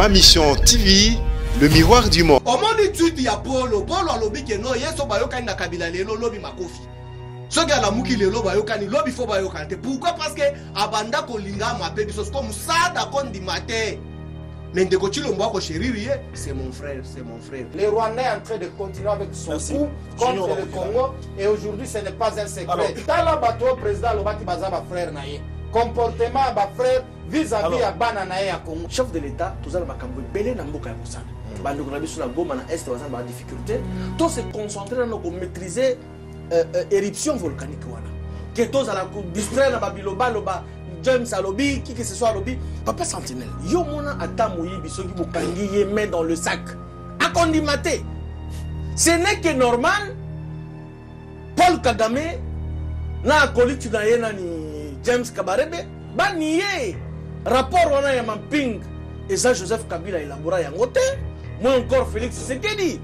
Ma Mission TV, le miroir du monde. Au monde tweet ya Polo a lobby que non yeso bayokani na Kabila lelo lobby makofi. Ce gars la muki lelo bayokani lobby fo bayokante. Pourquoi? Parce que abanda kolinga mape biso comme ça d'accord di matin. Mais de Kochilo Mbako Chériri, c'est mon frère, c'est mon frère. Les Rwandais sont en train de continuer avec son coup contre le Congo et aujourd'hui ce n'est pas un secret. Tala bato président Lobaki Bazaba frère naye. Comportement à frère vis-à-vis à Bananae à Congo. Chef de l'État, tous les Makambo belé na mboka ya kosala. Bando na biso na goma na est bazana ba difficulté. Tout se concentrer dans nous maîtriser éruption volcanique wana. Que tous à la distraire na babiloba loba James Alobi, qui que ce soit Alobi, Papa Sentinelle, yo mona atamoui bisogi bukangi ye met dans le sac. A condimate. Ce n'est que normal. Paul Kagame na akoliti na ye ni James Kabarebe ba nié rapport wana ya mapping et ça Joseph Kabila élabora yango te. Moi encore Félix Tshisekedi.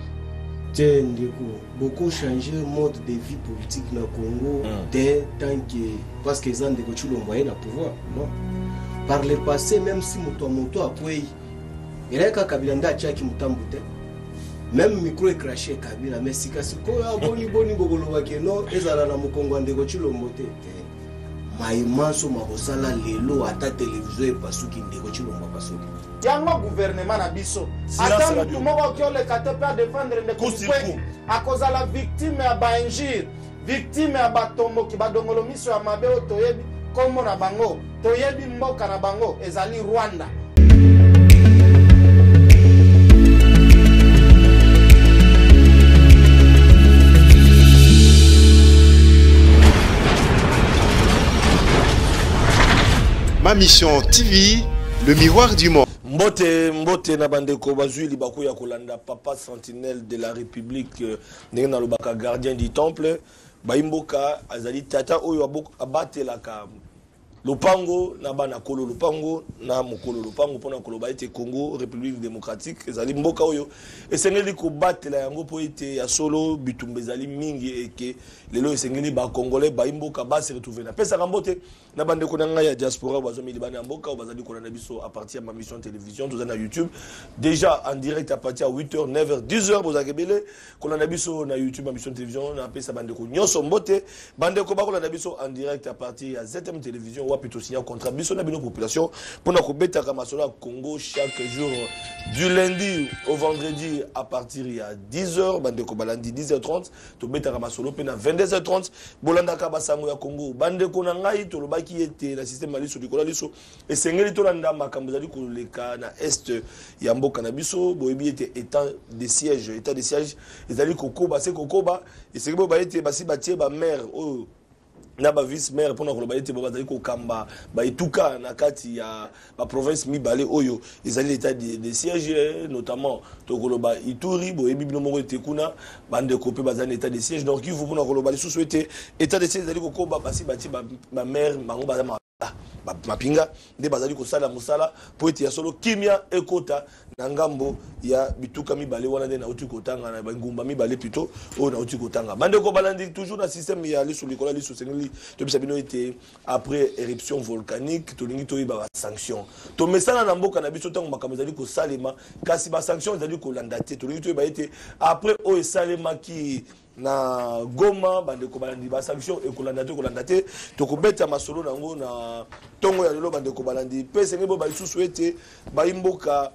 Beaucoup changé le mode de vie politique dans le Congo tant que parce que les gens ont moyen de pouvoir. Non. Par le passé, même si moto a pris, il y a Kabila qui a mutamboute. Même micro est craché Kabila, mais si Kasiko a boni bogolo ke non, ezala na Mukongo ndeko chilombote. Maimanso mabosala lelo ata télévision e pasuki ndeko chilombo pasuki. Yango gouvernement na biso ata mutu moko ki oleka te pe défendre ndeko kweki akoza la victime ya bainjire victime ya batomboki badongolo miso ya mabe o toyebi komo na bango toyebi mboka na bango ezali Rwanda. Ma Mission TV, le miroir du monde. Mbote na bandeko bazui libako ya kolanda Papa Sentinelle de la République na lobaka gardien du temple baimboka azali tata oyo abatelaka lopango na bana kolo lopango na mokolo lopango pona koloba ete Congo République démocratique ezali mboka oyo esengeli ko batela yango po ete ya solo bitumba ezali mingi eke lelo esengeli ba congolais baimboka ba se retrouver na pesa kambote na bande ko nanga ya diaspora bazo mi libana mboka o bazali ko na biso à partir de ma mission télévision tous na YouTube déjà en direct à partir de 8h 9h 10h bozakebele ko na biso na YouTube ma mission télévision na pesa bande ko nyoso mbote bande ko ba ko na biso en direct à partir de ZM télévision plutôt signer un contrat biso na bino population pour na kobeta ka masolo Congo chaque jour du lundi au vendredi à partir de 10h bande ko balandi 10h30 to beta ka masolo pe na 22h30 bolanda ka basango ya Congo bande ko na ngai to lobaki ete la système maliso likola liso et sengeli to landa makambo zali ko leka na est ya mboka na biso boyebi ete état de siège ezali kokoba se kokoba et sengeli ba ete basi batie ba maire o na ba vice maire pona ko ba ete bazali ko kamba ba etuka na kati ya ba province mibale oyo ezali état de siège notamment to ko ba Ituri boyebi bino moko ete kuna bande ko pe bazali état de siège donc il faut pona ko ba li susu ete état de siège ezali ko koba basi bati ba maire mango bazali mapinga nde bazali ko sala musala po ete ya solo kimia ekota na ngambo ya bituka mibale wana nde na uti kotanga na ngumba mibale plutôt o na uti kotanga bande ko balandi toujours na système ya liso likola liso sengeli to bisabino ete après éruption volcanique to lingi to ba sanction to mesana na mboka na biso tango makambo ezali ko salema kasi ba sanction ezali ko landa te to lingi to ba ete après o esalema ki na Goma bande ko balandi ba sanction e kolanda te to ko beta masolo nango na tongo ya lelo bande ko balandi pese ngebo ba isusu ete ba imboka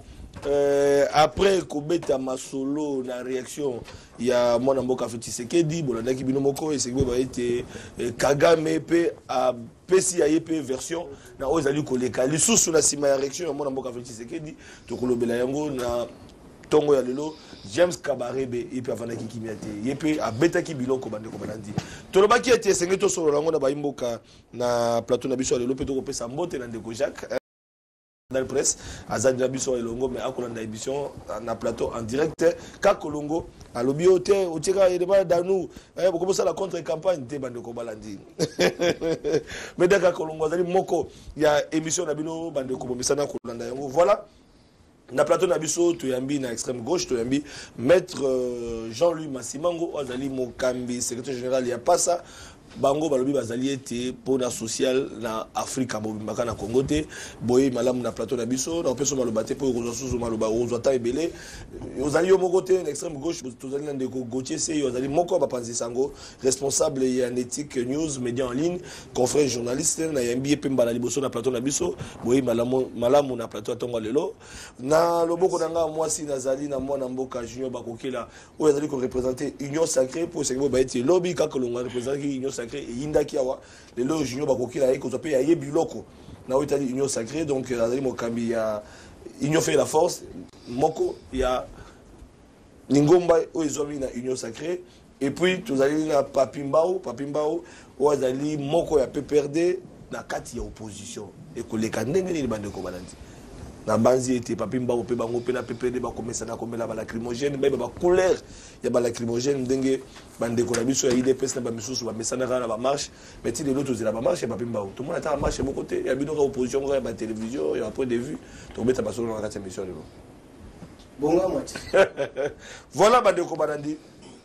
après ko beta masolo na réaction ya mona mboka Tshisekedi bolanda ki bino moko esengebo ba ete Kagame pe a pesi ya yepe version na ozali ko leka lisusu na sima ya réaction ya mona mboka Tshisekedi to kolobela yango na tongo ya lelo James Kabarebe et puis avant qui kimiate yepe abeta ki biloko bande ko balandi tolobaki ete sengeto solo lango na baimboka na plateau na biso lelo pe to ko pesa mbote na ndeko Jacques dans la presse azadi na biso elongo mais akolanda émission na plateau en direct ka kolongo alobi ote otika edeba danu boko ça la contre campagne te bande ko balandi mais daka kolongo azali moko ya émission na bino bande ko bomesana kolanda yango voilà. Na plateau na biso toyambi na extrême gauche toyambi maître Jean-Louis Massimango azali mokambi secrétaire général ya pasa bango balobi bazali ete pona social na Afrique mobimaka na Congo te boye malamu na plateau na biso na peso maloba te po kozwa suzu maloba ozwa ta ebele ozali yo moko te l'extrême gauche tozali na ndeko Gauthier Sey ozali moko bapanzi sango responsable ya Netic News média en ligne confrère journaliste na yambi pemba na liboso na plateau na biso boye malamu na plateau tongo lelo na loboko nanga mwasi nazali na mwana mboka Junior Bakokela oyo azali ko représenter Union Sacrée pour ce que ba eti lobby ka kolonga représenter Union Sacrée et Yindaki awa lelo Junior Bakokela eko zope ya yebiloko na otali Union Sacrée donc azali mokambi ya Union fait la force moko ya Ningomba oizombi na Union Sacrée et puis tozali na Papimbao o azali moko ya PPRD na kati ya opposition et koleka ndenge ni bande ko balandi na banzi ete Papimbao pe bango pe na PPRD ba komesa na komela ba lacrymogène ba couleur ya ba lacrymogène ndenge bande ko na biso ya IDPS na ba misusu ba mesana na ba marche mais ti de l'autre zela ba marche Papimbao tout le monde ata marche mon côté ya bino ka opposition ya ba télévision ya point de vue to beta ba solo na kati ya mission lelo bonga mwati voilà bande ko balandi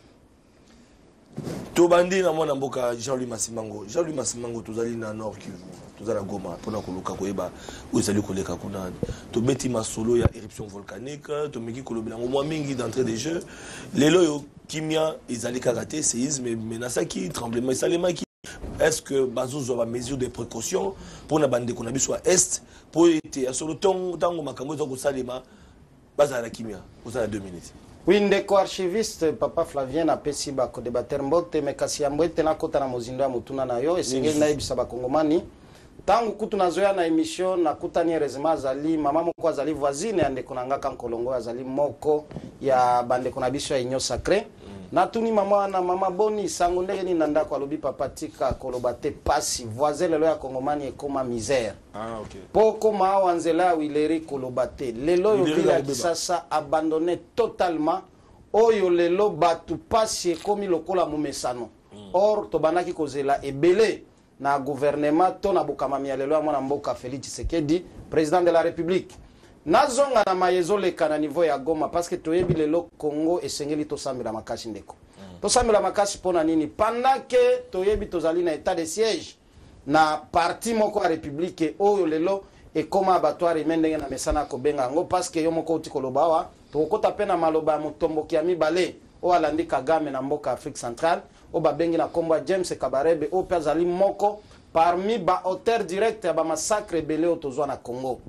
tobandi na mwana mboka Jean-Louis Masimango tozali na Nord Kivu tozala Goma pona koluka koyeba ozali koleka kuna tobeti masolo ya éruption volcanique tomeki kolobela ngo mwa mingi d'entrée des jeux lelo yo kimia ezali karaté séisme menasaki tremblement salemaki est-ce que bazozo ba mesure de précaution pour na bande ko na biso à est pour été solo tango makambo zo ko salema bazala kimia ozala 2 minutes. Oui, ndeko archiviste Papa Flavien apesi ba ko débatteur mbote mekasi ya mbwete na kota na mozindo ya mutuna na yo esengeli na ibisa ba kongomani tangu kutu nazoya na émission na kutani rezema azali mama moko azali voisine ya ndeko nanga kankolongo azali moko ya bande ko na biso ya Union Sacrée na tuni mama boni sango ndenge ni nanda kwa lobi papa tika kolobate pasi voisin lelo ya kongomani ekoma misère OK poko ma wanzela wileri kolobate lelo yo bila sasa abandonné totalement oyo lelo batu pasi ekomi lokola mumesano or to banaki kozela ebele na gouvernement to na bokamami ya lelo ya mwana mboka Félix Tshisekedi président de la République nazonga na mayezo leka na niveau ya Goma parce que toyebi lelo Congo esengeli to sambela makasi ndeko to sambela makasi pona nini pendant que toyebi tozali na état de siège na parti moko ya République oyo lelo ekoma abattoir emendenge na mesana ko benga ngo parce que yo moko utikoloba wa to kota pena maloba ya mutomboki ya mibale o alandi Kagame na mboka Afrique centrale o babengi na kombo James Kabarebe o pezali moko parmi ba auteur direct ya ba massacre belé otozwa na Congo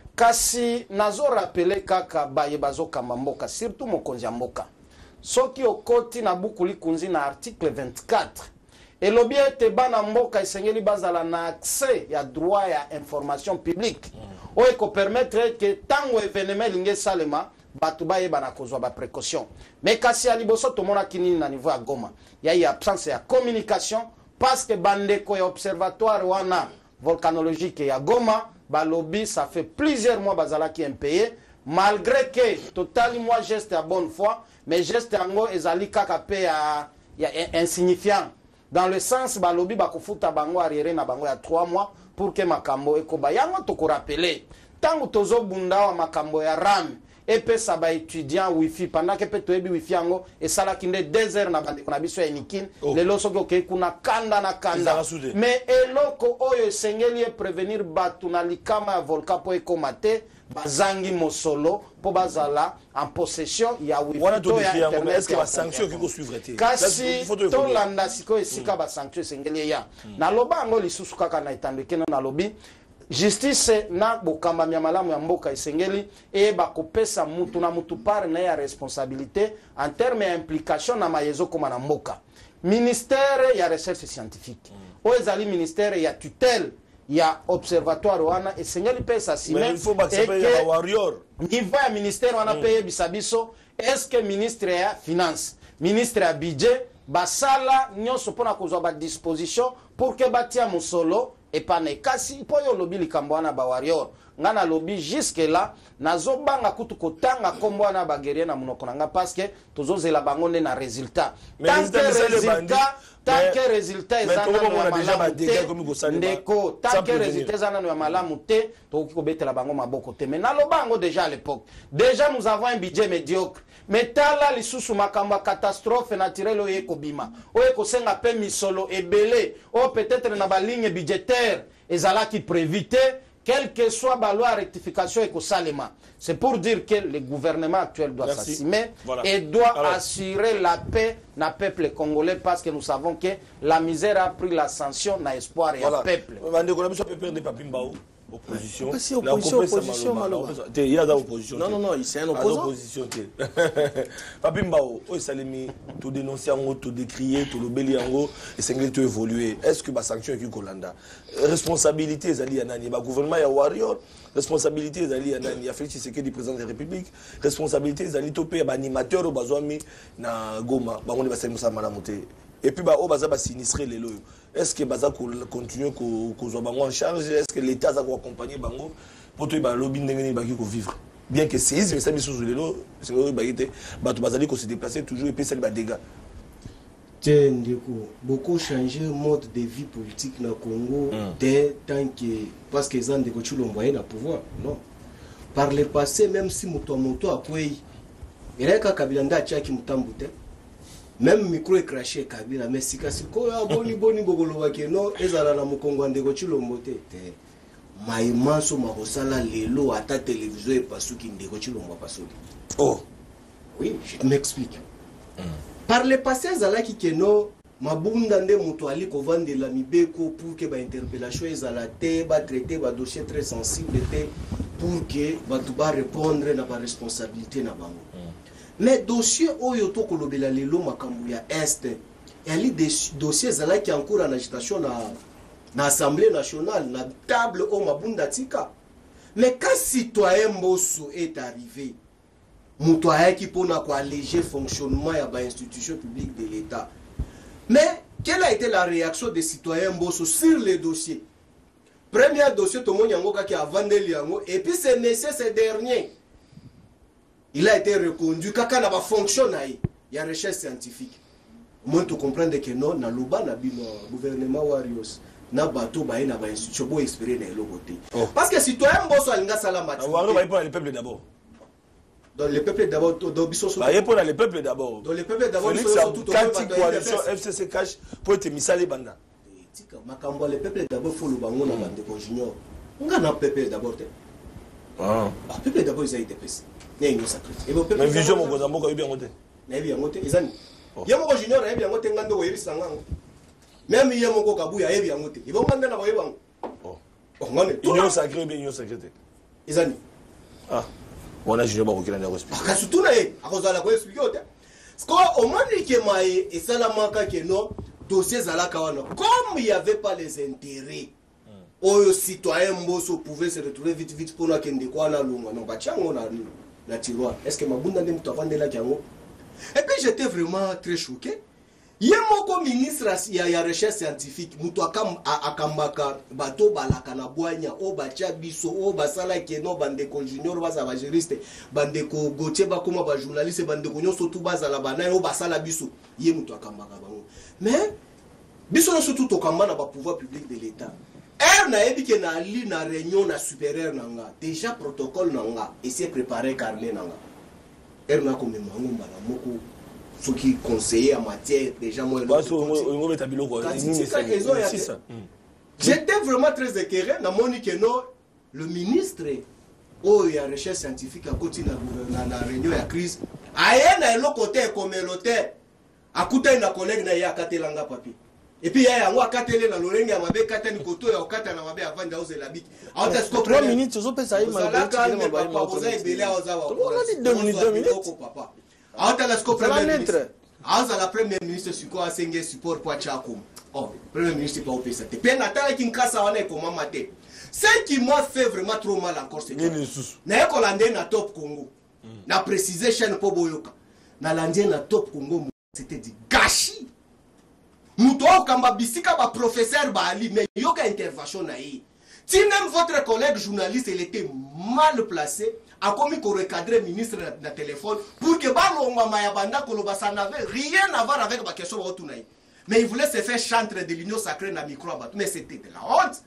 kasi nazo rappeler kaka baye bazokamba mboka surtout mokonzi ya mboka soki okoti na bukuli kunzi na article 24 elobi ete bana mboka esengeli bazala na accès ya droit ya information publique o eko permettre que tango événement linge salema batu baye bana kozwa ba précaution mais kasi ya liboso tomona kinini na niveau ya Goma ya y absence ya communication parce que bandeko ya observatoire wana volcanologique ya Goma balobi ça fait plusieurs mois bazalaki impayé malgré que totali moi geste à bonne foi mais geste yango ezali kaka pe ya insignifiant dans le sens balobi bakofuta bango arrière na bango ya 3 mois pour que makambo ekoba yango to ko rappeler tango tozo bunda wa makambo ya RAM epesa ba étudiant wifi pendant que peto ebi wifi yango esala kinde 2 heures na bande na biso ya nikin lelo soki oke kuna kanda na kanda mais eloko oyo esengeli prévenir batu na likama ya volcan po ekomate bazangi mosolo po bazala en possession ya wifi to ya internet. Est-ce que la sanction qui suivre te kasi to landa siko esika ba sanction esengeli ya na loba ngo lisusu kaka na etandeke na lobi justice na bokamba mya malamu ya mboka esengeli e bakopesa mutu na mutu par na ya responsabilité en termes ya implication na mayezo koma na mboka ministère ya recherche scientifique o ezali ministère ya tutelle ya observatoire wana esengeli pesa sime il faut ya warrior niveau ya ministère wana paye bisabiso est-ce que ministre ya finance ministre ya budget basala nyonso pona kozwa ba disposition pour que batia musolo epane kasi po yo lobi likambo wana ba warrior ngana lobby jusque là nazo banga kutu kotanga kombo na baguerrier na monoko nanga parce que tozozela bango nde na résultat tant que résultat ezana ndeko tant que résultat ezana no malamu te tokoki kobetela bango maboko te mais nalobango déjà à l'époque déjà nous avons un budget médiocre mais tala lisusu makambo catastrophe naturelle oyo kobima oyo kosenga pe misolo ebele o peut-être na ba ligne budgétaire ezalaki prévité quelle que soit la loi rectification et salema. C'est pour dire que le gouvernement actuel doit s'assumer et doit assurer la paix dans le peuple congolais parce que nous savons que la misère a pris la sanction dans l'espoir et le peuple. Opposition. Opposition, il y a l'opposition. Non, c'est un opposant. Opposition. Papimbao, Salemi, tout dénoncer, tout décrier, tout l'obélir, et c'est tout évoluer. Est-ce que la sanction est Kolanda? Responsabilité, Zali Anani, le gouvernement est warrior. Responsabilité, Zali Anani, il y a Félix Tshisekedi, président de la République. Responsabilité, Zali Topé, animateur, Bazouami, na Goma, on va s'amuser à Malamoté. Et puis, on va s'initier les lois. Est-ce que Baza continue en charge? Est-ce que l'État va accompagner Bango pour que le lobby ne vivre? Bien que c'est mais ça, sous les lois, c'est que se déplacer toujours et puis ça va dégâts. Beaucoup changé le mode de vie politique dans le Congo dès tant que. Parce que les gens ont envoyé le pouvoir. Non. Par le passé, même si Moto a quoi, il y a un Kabilanda qui m'a même micro est craché Kabila mais si kasiko ya boni bogolo bakeno ezala na mukongo ndeko chilombo te maimanso makosala lelo ata télévision et pasuki ndeko chilombo pasuki. Oh oui, je m'explique. Par le passé ezala ki keno mabunda nde muto ali ko vandela mibeko pour que ba interpellation ezala te ba traiter ba dossier très sensible te pour que ba tuba répondre na ba responsabilité na bango. Mais dossier oyo to kolobela lelo makambu ya est ali des dossiers zala qui en cours en agitation na assemblée nationale na table au mabunda tika. Mais quand citoyen Mbosso est arrivé muto ayaki pona ko alléger fonctionnement ya ba institution publique de l'État. Mais quelle a été la réaction des citoyens Mbosso sur les dossiers? Premier dossier to monyango ka ki avandeli yango et puis c'est nécessaire ce dernier. Il a été reconduit kaka na ba fonction na il y a recherche scientifique. Moi tu comprends que non na loba na bino gouvernement warriors na bato ba na ba institution bo espérer na lo côté. Parce que citoyen Mbosso alinga salama. On va pour le peuple d'abord. Dans le peuple d'abord dans biso so. Ba pour le peuple d'abord. Dans le peuple d'abord tout coalition FCC cash pour te misale banda. Tika makambo le peuple d'abord faut le bango na bande ko junior. On a peuple d'abord. Ah, peuple d'abord ils a été pèse. Mais vision mon goza moko yebi ngote. Na yebi ngote ezani. Ya moko junior na yebi ngote ngando ko yebi sangango. Même ye moko kabuya yebi ngote. Ibo nganda na ko yebi ngo. Oh. Ngone. Union sacrée bien union sacrée. Ezani. Ah. On a junior bako kilana ko expliquer. Ka surtout na ye akozala ko expliquer ote. Sko au moins que maé et salamaka que non dossier zalaka wana. Comme il y avait pas les intérêts. Oyo citoyen Mbosso pouvait se retrouver vite pour na kende kwa na lunga non ba chango na tiroir. Est-ce que mabunda ndem tavandela kiango? Et puis j'étais vraiment très choqué. Yemoko ministre ya recherche scientifique muto akambaka bato balaka na bwanya o bacha biso o basala keno bandeko junior baza ba juriste bandeko gotie bakoma ba journaliste bandeko nyonso tu baza la bana o basala biso ye muto akambaka bango. Mais biso no surtout tokamba na ba pouvoir public de l'État. Na yebi ke na ali na réunion na supérieur nanga déjà protocole nanga et c'est préparé carnet nanga na comme mango mbala moko ceux qui conseiller en matière déjà moi j'étais vraiment très écœuré na moni que non le ministre oh il y a recherche scientifique à côté na réunion ya crise aye na lo côté communautaire akuta na collègue na ya katelanga papier. Et puis il y a un wakatele na lorenga mabe katani koto ya okata na mabe avanda oze la bik. Auta scope 3 minutes zo pesa yi ma papa oza ebele oza wa. On a dit 2 minutes papa. Auta la scope premier ministre. Auta la premier ministre suko asenge support kwa chako. Oh, premier ministre pas opesa te. Pe natala kinkasa wana ko mama te. Ce qui m'a fait vraiment trop mal encore c'est que na ko lande na top Congo. Na préciser chaîne po boyoka. Na lande na top Congo c'était du gâchis. Muto kamba bisika ba professeur ba ali mais yoka intervention na yi Si même votre collègue journaliste, il était mal placé, a commis qu'on recadrer le ministre de la téléphone pour que ça n'avait rien à voir avec ma question. Mais il voulait se faire chantre de l'union sacrée dans le micro. Mais c'était de la honte.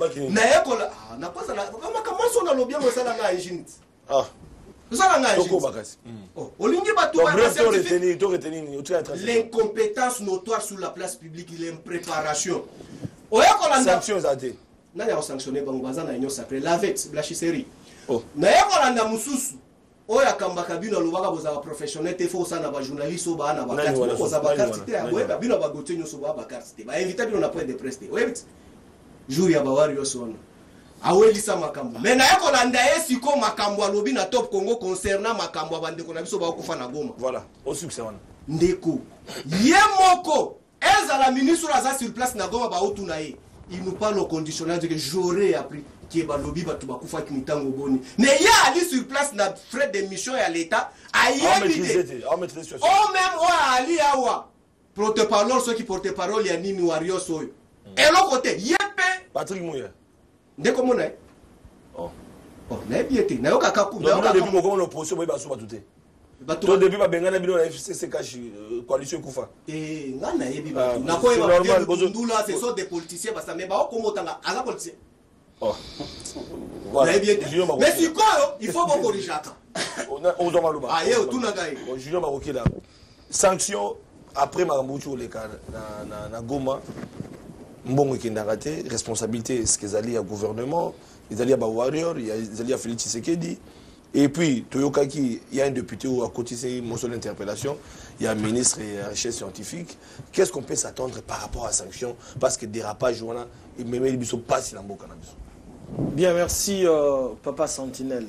L'incompétence notoire sur la place publique, l'impréparation. Sanctions à thé. N'a pas sanctionné Bangobaza na union sacrée. L'avec blanchisserie. N'a pas la mususu. Oya kamba kabino lubaka boza professionnel te faut ça na ba journaliste ou ba na ba carte boza ba carte te aboye kabino ba gotenyo so ba carte te ba invité bino na point de presse te. Webit. Jour ya ba wari yo sona. Awelisa makambo. Mais na yako landa esiko makambo alobi na Top Congo concernant makambo bandeko na biso ba kufa na Goma. Voilà, au succès wana. Ndeko. Yemoko eza la ministre aza sur place na Goma ba otuna ye. Il nous parle au conditionnel de que j'aurais appris qui va lobby va tout bakoufa qui mitango boni. Mais il y a ali sur place na frais de mission à l'état aïe bidé. Oh même wa ali awa. Porte-parole ceux qui porte-parole ya nini wario soyo. Et l'autre côté yepé Patrick Mouya. Ndeko mona. Oh na biété na yoka kaku na yoka depuis comment l'opposition ba so batuté. Tout début ba bengana bino na FCC cash coalition kufa. Ngana yebi ba. Na ko eba ndula ce sont des politiciens parce que mais ba ko motanga ala politicien. Oh. Voilà. Mais si quoi il faut qu'on corrige ça. On doit malouba. Ah yo tout na gaï. Julien Maroké là. Sanction après Marambuchu le cas na Goma. Mbongo kindaraté responsabilité ce qu'ils allaient à gouvernement, ils allaient à Warrior, ils allaient à Félix Tshisekedi. Et puis, Toyokaki, il y a un député où à côté c'est une motion d'interpellation, il y a un ministre et un chef scientifique. Qu'est-ce qu'on peut s'attendre par rapport à la sanction? Parce que dérapage, voilà, et même les bisous passent dans le cannabis. Bien, merci, Papa Sentinelle.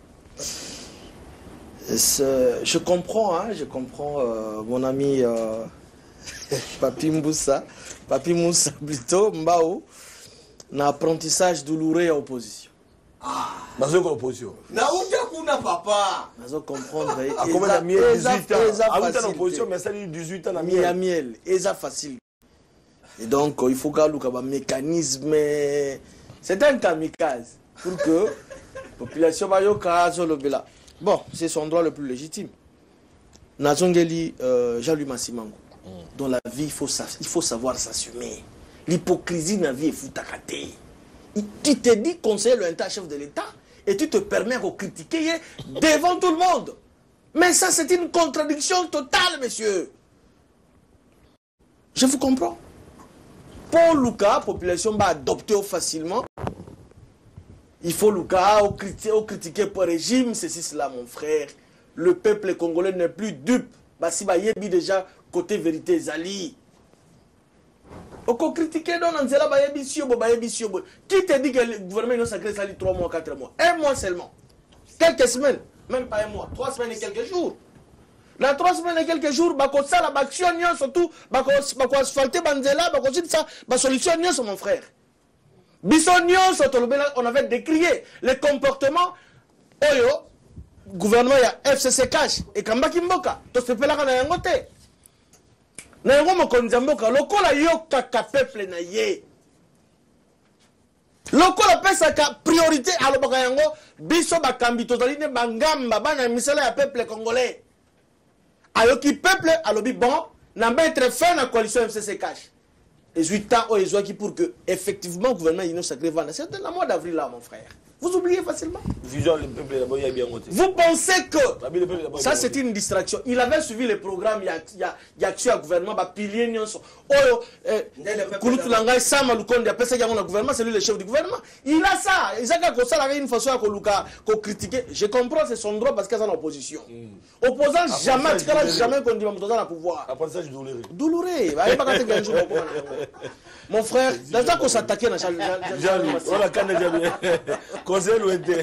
Je comprends, mon ami Papi Moussa plutôt, Mbao, un apprentissage douloureux à opposition. Dans une opposition. Na uja kuna papa. Nazo comprendre. À combien de 18 ans? À une opposition, mais ça dit 18 ans à miel. Et ça facile. Et donc, il faut qu'il y ait un mécanisme. C'est un kamikaze. Pour que la population va y. Bon, c'est son droit le plus légitime. Nazongeli, Jean-Louis Massimango. Dans la vie, il faut savoir s'assumer. L'hypocrisie dans la vie est foutakate. Tu te dis conseiller le chef de l'État et tu te permets de critiquer devant tout le monde. Mais ça, c'est une contradiction totale, monsieur. Je vous comprends. Pour Lucas, la population va adopter facilement. Il faut Lucas critiquer pour le régime, ceci, cela, mon frère. Le peuple congolais n'est plus dupe. Si bah, il y a déjà côté vérité, Zali. On critique dans Nanzela qui te dit que le gouvernement est sacré 3 mois, 4 mois. 1 mois seulement. Quelques semaines, même pas 1 mois, 3 semaines et quelques jours. Dans 3 semaines et quelques jours, ça la action surtout, asphalter Banzela, ça, solution mon frère. On avait décrié le comportement Oyo, gouvernement il y a FCC cash et Kambaki Mboka. To se fait là quand yangote. Na yango mokonzi mboka lokola yo kaka peuple na ye. Lokola pesa ka priorité alobaka yango biso bakambi tozali ne bangamba bana misala ya peuple congolais. Ayoki peuple alobi bon na mettre fin à la coalition FCC cash. 18 ans au Ezoaki pour que effectivement le gouvernement Union Sacrée va. C'est le mois d'avril là mon frère. Vous oubliez facilement. Vous pensez que ça c'est une distraction. Il avait suivi le programme, il y a accès au gouvernement, pilier nyonso. Kouloutulanga Sama Lukonde, après ça il y a un gouvernement, c'est lui le chef du gouvernement. Il a ça. Il a une façon à critiquer. Je comprends, c'est son droit parce qu'il est en opposition. Opposant jamais qu'on dit dans le pouvoir. Apprentissage douloureux. Douloureux. Mon frère, dans ça qu'on s'attaquait à Jean-Louis. Conseil l'OET.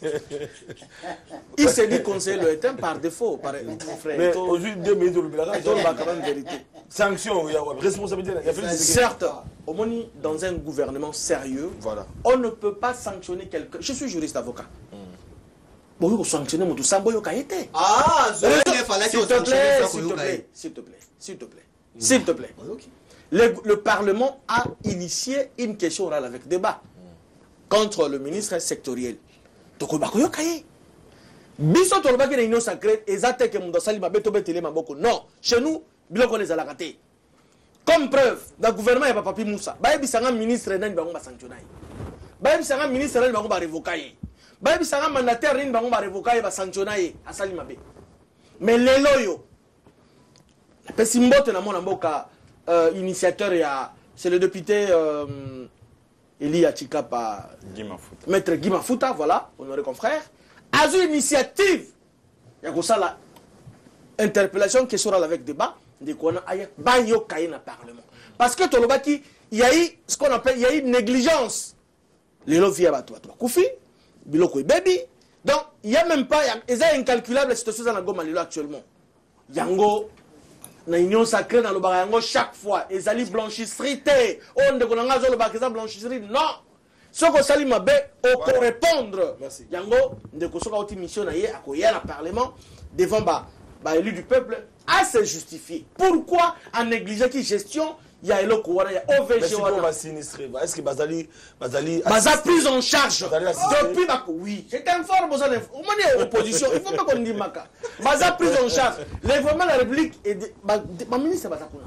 Il s'est dit conseil l'OET par défaut, mon frère. Mais aujourd'hui, 2 minutes, on va quand même vérité. Sanction, responsabilité. Certes, au moins dans un gouvernement sérieux, voilà. On ne peut pas sanctionner quelqu'un. Je suis juriste avocat. Bon, vous sanctionnez mon tout ça, bon, ah, s'il te plaît, s'il te plaît, s'il te plaît, s'il te plaît. Le Parlement a initié une question orale avec débat. contre le ministre sectoriel. Donc, biso tolobaki na union sacrée ezate ke mundo sali mabe to betele maboko. Non, chez nous biloko les alakate. Comme preuve, le gouvernement ya Papi Moussa, ba ebisanga ministre nani bango ba sanctionner. Ba ebisanga ministre nani bango ba révoquer. Ba ebisanga mandataire nani bango ba révoquer ba sanctionner asali mabe. Mais lelo yo la pesimbote na mona mboka initiateur ya c'est le député Eli Achikapa Maître Guy Mafuta, voilà, honoré confrère. A eu initiative, il y a la interpellation qui sera avec débat, de quoi on a bayo kaye na parlement. Parce que tolobaki, il y a eu ce qu'on appelle, il y a eu négligence. Les lovis à toi, Koufi, biloko baby. Donc il y a même pas, il y a incalculable la situation dans la Goma actuellement. Yango na union sacrée dans le barango chaque fois, ils allaient blanchisserie, on de konanga zo le bakeza blanchisserie, non. Ce que Salim Mabe, on peut répondre. Merci. Yango, de Kosoka Oti mission à Koya, le Parlement, devant l'élu du peuple, à se justifier. Pourquoi en négligeant qui gestion, il y a Elo Kouana, il y a OVG. Est-ce que Bazali prise en charge depuis oui, c'est un fort besoin d'information. Opposition, il ne faut pas qu'on dise Maka. Baza prise en charge. L'information de la République et ma ministre Baza Kouna.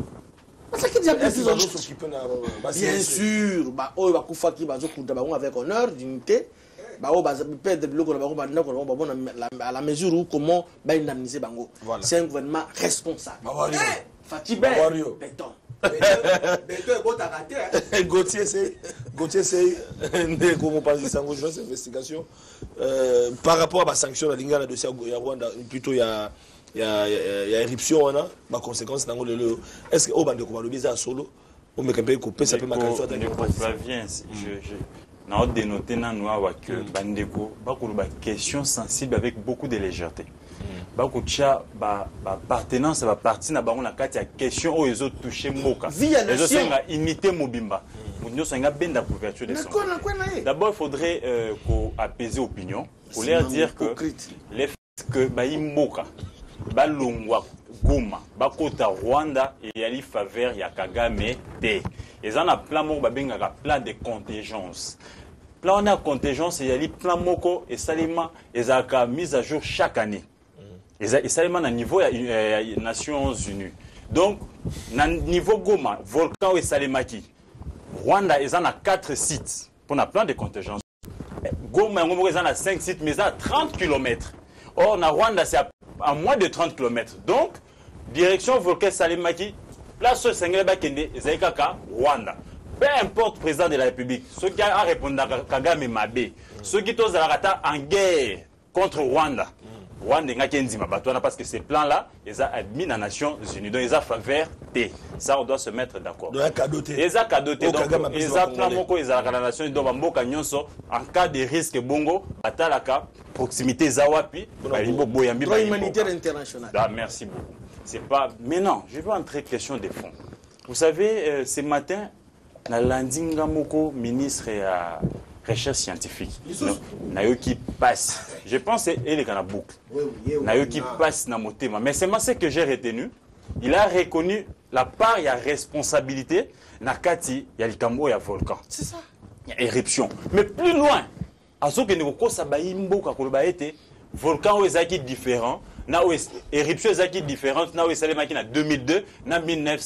Bien sûr, avec honneur, dignité, à la mesure où comment indemniser Bango. C'est un gouvernement responsable. Fatibé, béton. Gauthier, c'est comment passer sans investigation par rapport à la sanction de l'Inga, dossier à Rwanda, plutôt il y a éruption, ma conséquence dans le. Est-ce que au bande de bizarre solo, on me capable couper ça peut ma qualité on a dénoté que bandeko ba question sensible avec beaucoup de légèreté. Appartenance à partie na bango na kati ya question o ezo toucher moka. Les autres imiter mobimba. Nous sommes benda couverture des sons. D'abord il faudrait apaiser l'opinion pour leur dire que les faits que moka balongwa Goma bakota Rwanda et yali faveur ya Kagame te. Ils en a plan moko babengaka plan de contingence. Plan on a contingence et yali plan moko et salima ezaka mise à jour chaque année. Et salima na niveau des Nations Unies. Donc na niveau Goma, volcan et Salemaki. Rwanda ils en a 4 sites pour un plan de contingence. Goma ils en a 5 sites mais à 30 km. Or na Rwanda c'est à moins de 30 km. Donc direction volcan Salemaki, place au Sengeleba Kende, Zaikaka, Rwanda. Peu importe président de la République, ceux qui ont répondu à Kagame Mabe, ceux qui sont en guerre contre Rwanda, Rwanda parce que ces plans-là, ils ont admis dans les Nations Unies, donc ils ont faveur T. Ça, on doit se mettre d'accord. Donc, ils ont cadoté, donc ils ont plan moko, ils ont la Nation Unie, donc en cas de risque bongo, atalaka, proximité Zawapi, droit humanitaire international. Merci beaucoup. C'est pas. Mais non, je veux entrer question de fond. Vous savez, ce matin, Nalandinga Moko, ministre à recherche scientifique, Nayoki passe. Je pense qu'il est dans la boucle. Nayoki passe dans mon thème. Mais c'est ce que j'ai retenu. Il a reconnu la part, il y a responsabilité. Nakati, il y a le Cambo, il y a volcan. C'est ça. Il y a éruption. Mais plus loin, à ce que nous avons volcan est différent. Na éruption est différente. Na Salemaki en 2002, na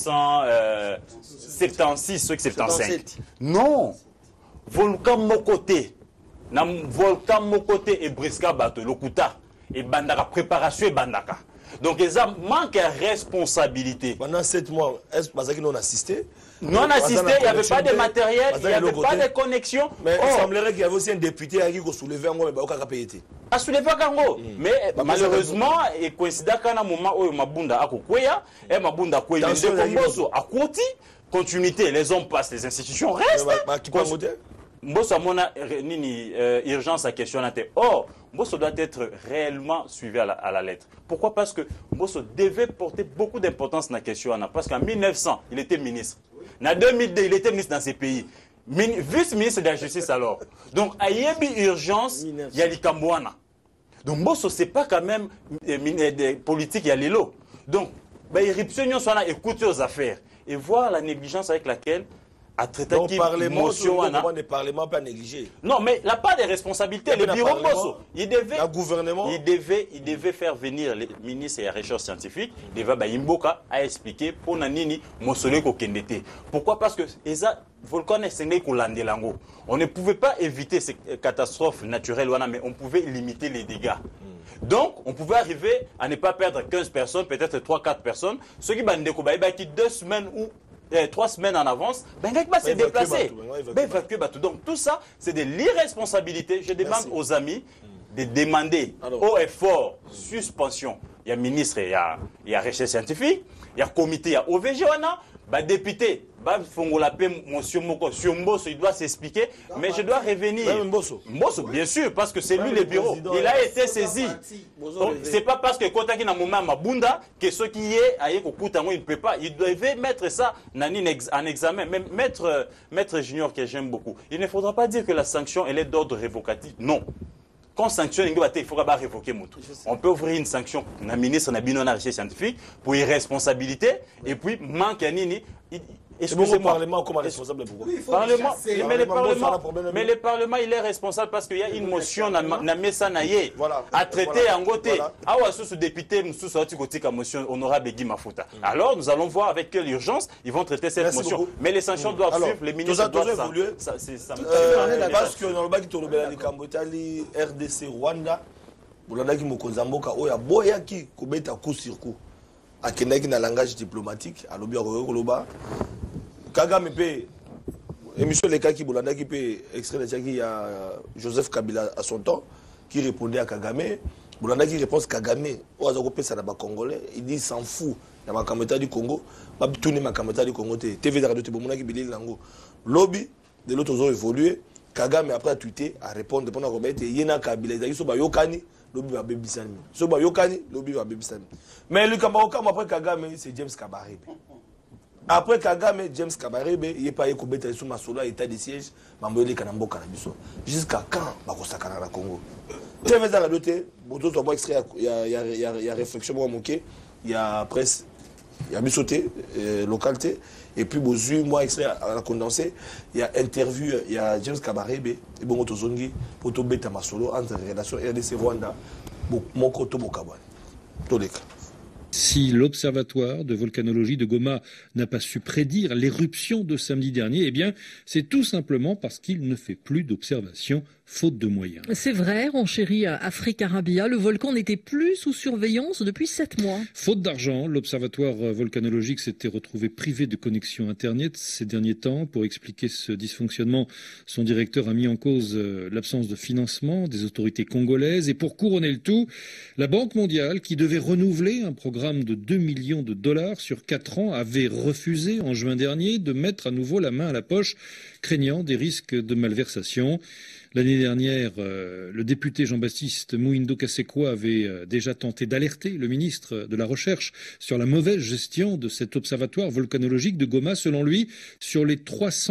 1976, 75. Non. Volcan Mokoté. Na volcan Mokoté et Briska Bato, Lokuta. Et Bandaka, préparation et Bandaka. Donc, ils ont manqué de responsabilité. Pendant 7 mois, est-ce que nous avons assisté? Non assisté, il n'y avait pas de matériel, il n'y avait pas de connexion. Mais il semblerait qu'il y avait aussi un député qui a soulevé un moment, mais il n'a pas payé. A soulevé Kango. Mais malheureusement, il coïncide qu'à un moment où Mabunda a Koukouya, et Mabunda Kouya, a Kouti, continuité, les hommes passent, les institutions restent. Mbosso a urgence à question. Or, Mbosso doit être réellement suivi à la lettre. Pourquoi? Parce que Mbosso devait porter beaucoup d'importance dans la question. Parce qu'en 1900, il était ministre. En 2002, il était ministre dans ces pays. Vice-ministre de la Justice alors. Donc, à Yebi urgence, il y a l'Ikambouana. Donc, Mbosso, ce n'est pas quand même des politiques, il y a l'élo. Donc, il y a écouter aux affaires et voir la négligence avec laquelle à traiter qui motion le parlement pas négligé. Non, mais la part des responsabilités, le bureau Mbosso, il devait faire venir les ministres et les recherches scientifiques, il devait Imboka à expliquer pour Nanini Mosolé Kokendete. Pourquoi? Parce que volcan est Lango. On ne pouvait pas éviter ces catastrophes naturelles, mais on pouvait limiter les dégâts. Donc, on pouvait arriver à ne pas perdre 15 personnes, peut-être 3-4 personnes. Ceux qui qui 2 semaines ou 3 semaines en avance, ben va se déplacer. Donc tout ça, c'est de l'irresponsabilité. Je demande aux amis de demander haut et fort suspension. Il y a ministre, il y a recherche scientifique, il y a comité, il y a OVG, député. Monsieur Moko, sur Mbosso, il doit s'expliquer, mais je dois revenir. Mbosso, bien sûr, parce que c'est lui le bureau. Il a été saisi. C'est pas parce que Kotaki na moment Mabunda que ce qui est aïe Kokutango, il ne peut pas. Il devait mettre ça en examen. Même maître junior que j'aime beaucoup. Il ne faudra pas dire que la sanction elle est d'ordre révocatif. Non. Quand on sanctionne, il faut pas révoquer Moutou. On peut ouvrir une sanction. Un ministre n'a pas recherche scientifique pour irresponsabilité et puis manque à Nini. C'est bon, le Parlement comme responsable pourquoi? Mais le Parlement, il est responsable parce qu'il y a une motion à traiter en côté. Ce député, motion honorable Guy Mafuta. Alors, nous allons voir avec quelle urgence ils vont traiter cette motion. Mais les sanctions doivent suivre, les ministres doivent évoluer. Parce que dans le bas qui tourne le Cambodge, RDC, Rwanda, Bolandaki Mokonzamboka, Oya Boyaki, Kobeta coup sur coup. À Kenaki na langage diplomatique, à l'objet Koloba. Kagame pe émission les cas qui bolanda qui peut extrait de il y a Joseph Kabila à son temps qui répondait à Kagame bolanda qui répond Kagame au azoko ça na congolais il dit s'en fout na makameta du Congo pas tourner makameta du Congo TV radio te bomona qui bilil lango lobby de l'autre ont évolué Kagame après a tweeté à répondre pendant Robert yena Kabila ils so ba yokani lobby va bebisani so ba yokani lobby va bebisani mais le Kambaoka après Kagame c'est James Kabarebe. Après Kagame, James Kabarebe, il n'est pas écouté sur ma sola, état de siège, Mamboele Kanambo Kanabiso. Jusqu'à quand Bakosa Kanara Congo? Tu as vu dans la doté, il y a réflexion pour moquer, il y a presse, il y a Bissoté, localité, et puis moi extrait à la condensée, il y a interview, il y a James Kabarebe, et bon Otozongi, pour tout bêta ma solo, entre relations RDC Rwanda, Moko Tobo Kabane. Tous les cas. Si l'Observatoire de volcanologie de Goma n'a pas su prédire l'éruption de samedi dernier, eh bien, c'est tout simplement parce qu'il ne fait plus d'observations, faute de moyens. C'est vrai, renchérit Afrique Arabia, le volcan n'était plus sous surveillance depuis 7 mois. Faute d'argent, l'Observatoire volcanologique s'était retrouvé privé de connexion Internet ces derniers temps. Pour expliquer ce dysfonctionnement, son directeur a mis en cause l'absence de financement des autorités congolaises. Et pour couronner le tout, la Banque mondiale, qui devait renouveler un programme de 2 millions de dollars sur 4 ans, avait refusé en juin dernier de mettre à nouveau la main à la poche, craignant des risques de malversation. L'année dernière, le député Jean-Baptiste Mouindo Kasekwa avait déjà tenté d'alerter le ministre de la Recherche sur la mauvaise gestion de cet observatoire volcanologique de Goma. Selon lui, sur les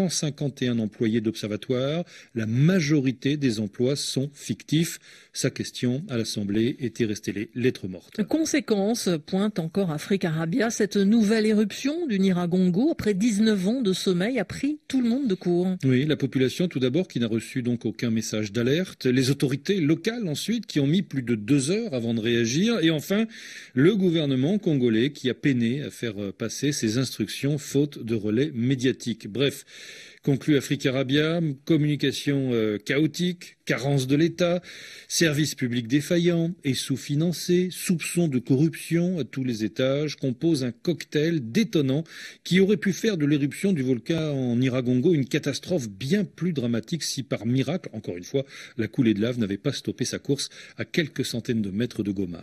351 employés d'observatoire, la majorité des emplois sont fictifs. Sa question à l'Assemblée était restée lettre morte. Conséquence, pointe encore Afrique Arabia, cette nouvelle éruption du Nyiragongo, après 19 ans de sommeil, a pris tout le monde de court. Oui, la population tout d'abord qui n'a reçu donc aucun message d'alerte, les autorités locales ensuite qui ont mis plus de 2 heures avant de réagir, et enfin le gouvernement congolais qui a peiné à faire passer ses instructions faute de relais médiatique. Bref, conclut Afrique Arabia, communication chaotique, carence de l'État, services publics défaillants et sous-financés, soupçons de corruption à tous les étages, composent un cocktail détonnant qui aurait pu faire de l'éruption du volcan en Nyiragongo une catastrophe bien plus dramatique si par miracle, encore une fois, la coulée de lave n'avait pas stoppé sa course à quelques centaines de mètres de Goma.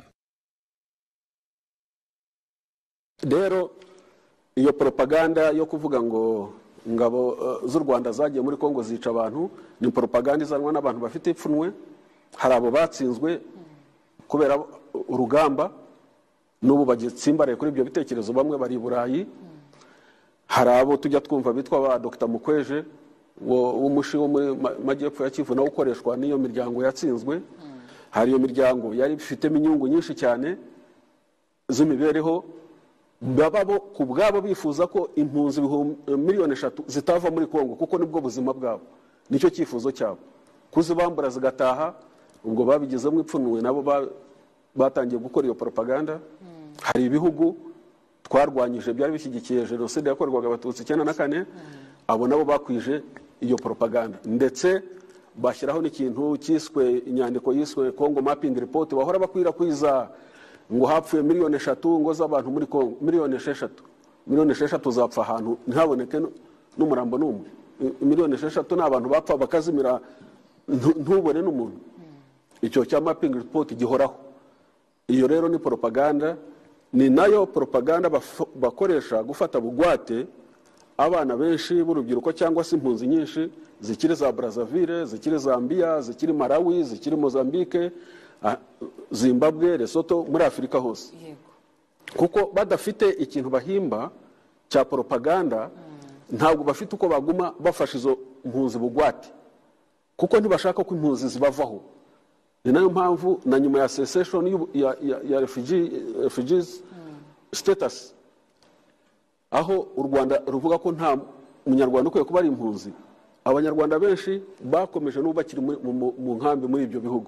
Dero, iyo propaganda yo kuvuga ngo ngabo z'u Rwanda zagiye muri Kongo zica abantu ni propaganda izanwa n'abantu bafite ipfunwe. Hari abo batsinzwe kubera urugamba n'ubu bagitsimbaraye kuri ibyo bitekerezo, bamwe bari Burayi. Hari abo tujya twumva bitwa ba Dr Mukweje w'umushi wo muri Majyepfo ya Kivu nawe ukoreshwa n'iyo miryango yatsinzwe. Hari iyo miryango yari ifitemo inyungu nyinshi cyane z'imibereho baba bo ku bwabo bifuza ko impunzi miliyoni 3 zitava muri Kongo kuko nibwo buzima bwabo, nicyo cyifuzo cyabo, kuzibambura zigataha. Ubwo babigezemo ipfunwe nabo batangiye gukora iyo propaganda. Hari ibihugu twarwanyije byari bishyigikiye jenoside yakorwaga abatutsi 94, abo nabo bakwije iyo propaganda, ndetse bashyiraho n'ikintu cyiswe inyandiko yiswe Congo Mapping Report, bahora bakwirakwiza ngo hapfuye miliyoni 3 ngo z'abantu muri Kongo, miliyoni 6 zapfa ahantu ntihaboneke n'umurambo n'umwe. Miliyoni 6 n'abantu bapfa bakazimira ntubone n'umuntu. Icyo cya mapping report gihoraho. Iyo rero ni propaganda, ni nayo propaganda bakoresha gufata bugwate abana benshi b'urubyiruko cyangwa se impunzi nyinshi zikiri za Brazzaville, zikiri Zambia, zikiri Malawi, zikiri Mozambique, Zimbabwe, Lesotho, muri Afurika hose. Kuko badafite ikintu bahimba cya propaganda, ntabwo bafite uko baguma bafasha izo mpunzi bugwate, kuko ntibashaka ko impunzi zibavaho. Ni nayo mpamvu na nyuma ya cessation ya refugees status, aho u Rwanda ruvuga ko nta munyarwanda ukwiye kuba ari impunzi, abanyarwanda benshi bakomeje n'ubu bakiri mu nkambi muri ibyo bihugu.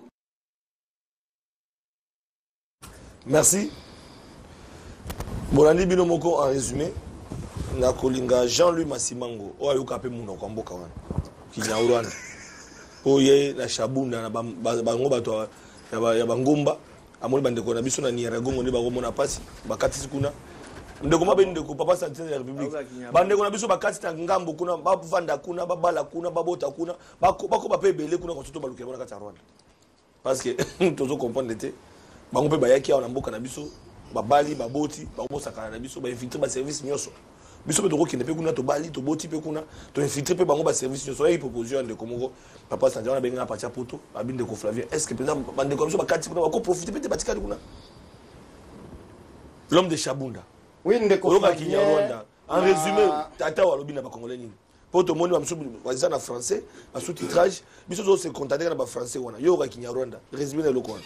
Merci. Bolandi bino moko en résumé na kolinga Jean-Louis Masimango o ayoka pe muno kwa mboka wana Kinyaurwana oye na Shabunda na bango bato ya bangomba amoni bandeko na biso na Niaragongo ne bango mona pasi bakati sikuna ndeko mabe ndeko papa Centenaire de la République bandeko na biso bakati ta ngambo kuna bavanda kuna babala kuna babota kuna bako bape belé kuna kosoto baluke bona kati Rwanda parce que tozo comprendre te bango pe bayaki na mboka na biso babali baboti bakosaka na biso ba infiltrer ba service nyoso biso pe to kokende pe kuna to bali to boti pe kuna to infiltrer pe bango ba service nyoso ya proposition de komoko papa Sanjana benga pacha poto abinde ko Flavien est-ce que président bande ko biso bakati kuna ko profiter pe te batikali kuna l'homme de Shabunda oui ndeko Rwanda en résumé tata wa lobina ba congolais nini poto moni wa mso wa na français ba sous-titrage biso zo se contenter na ba français wana yo ka Kinyarwanda résumé le compte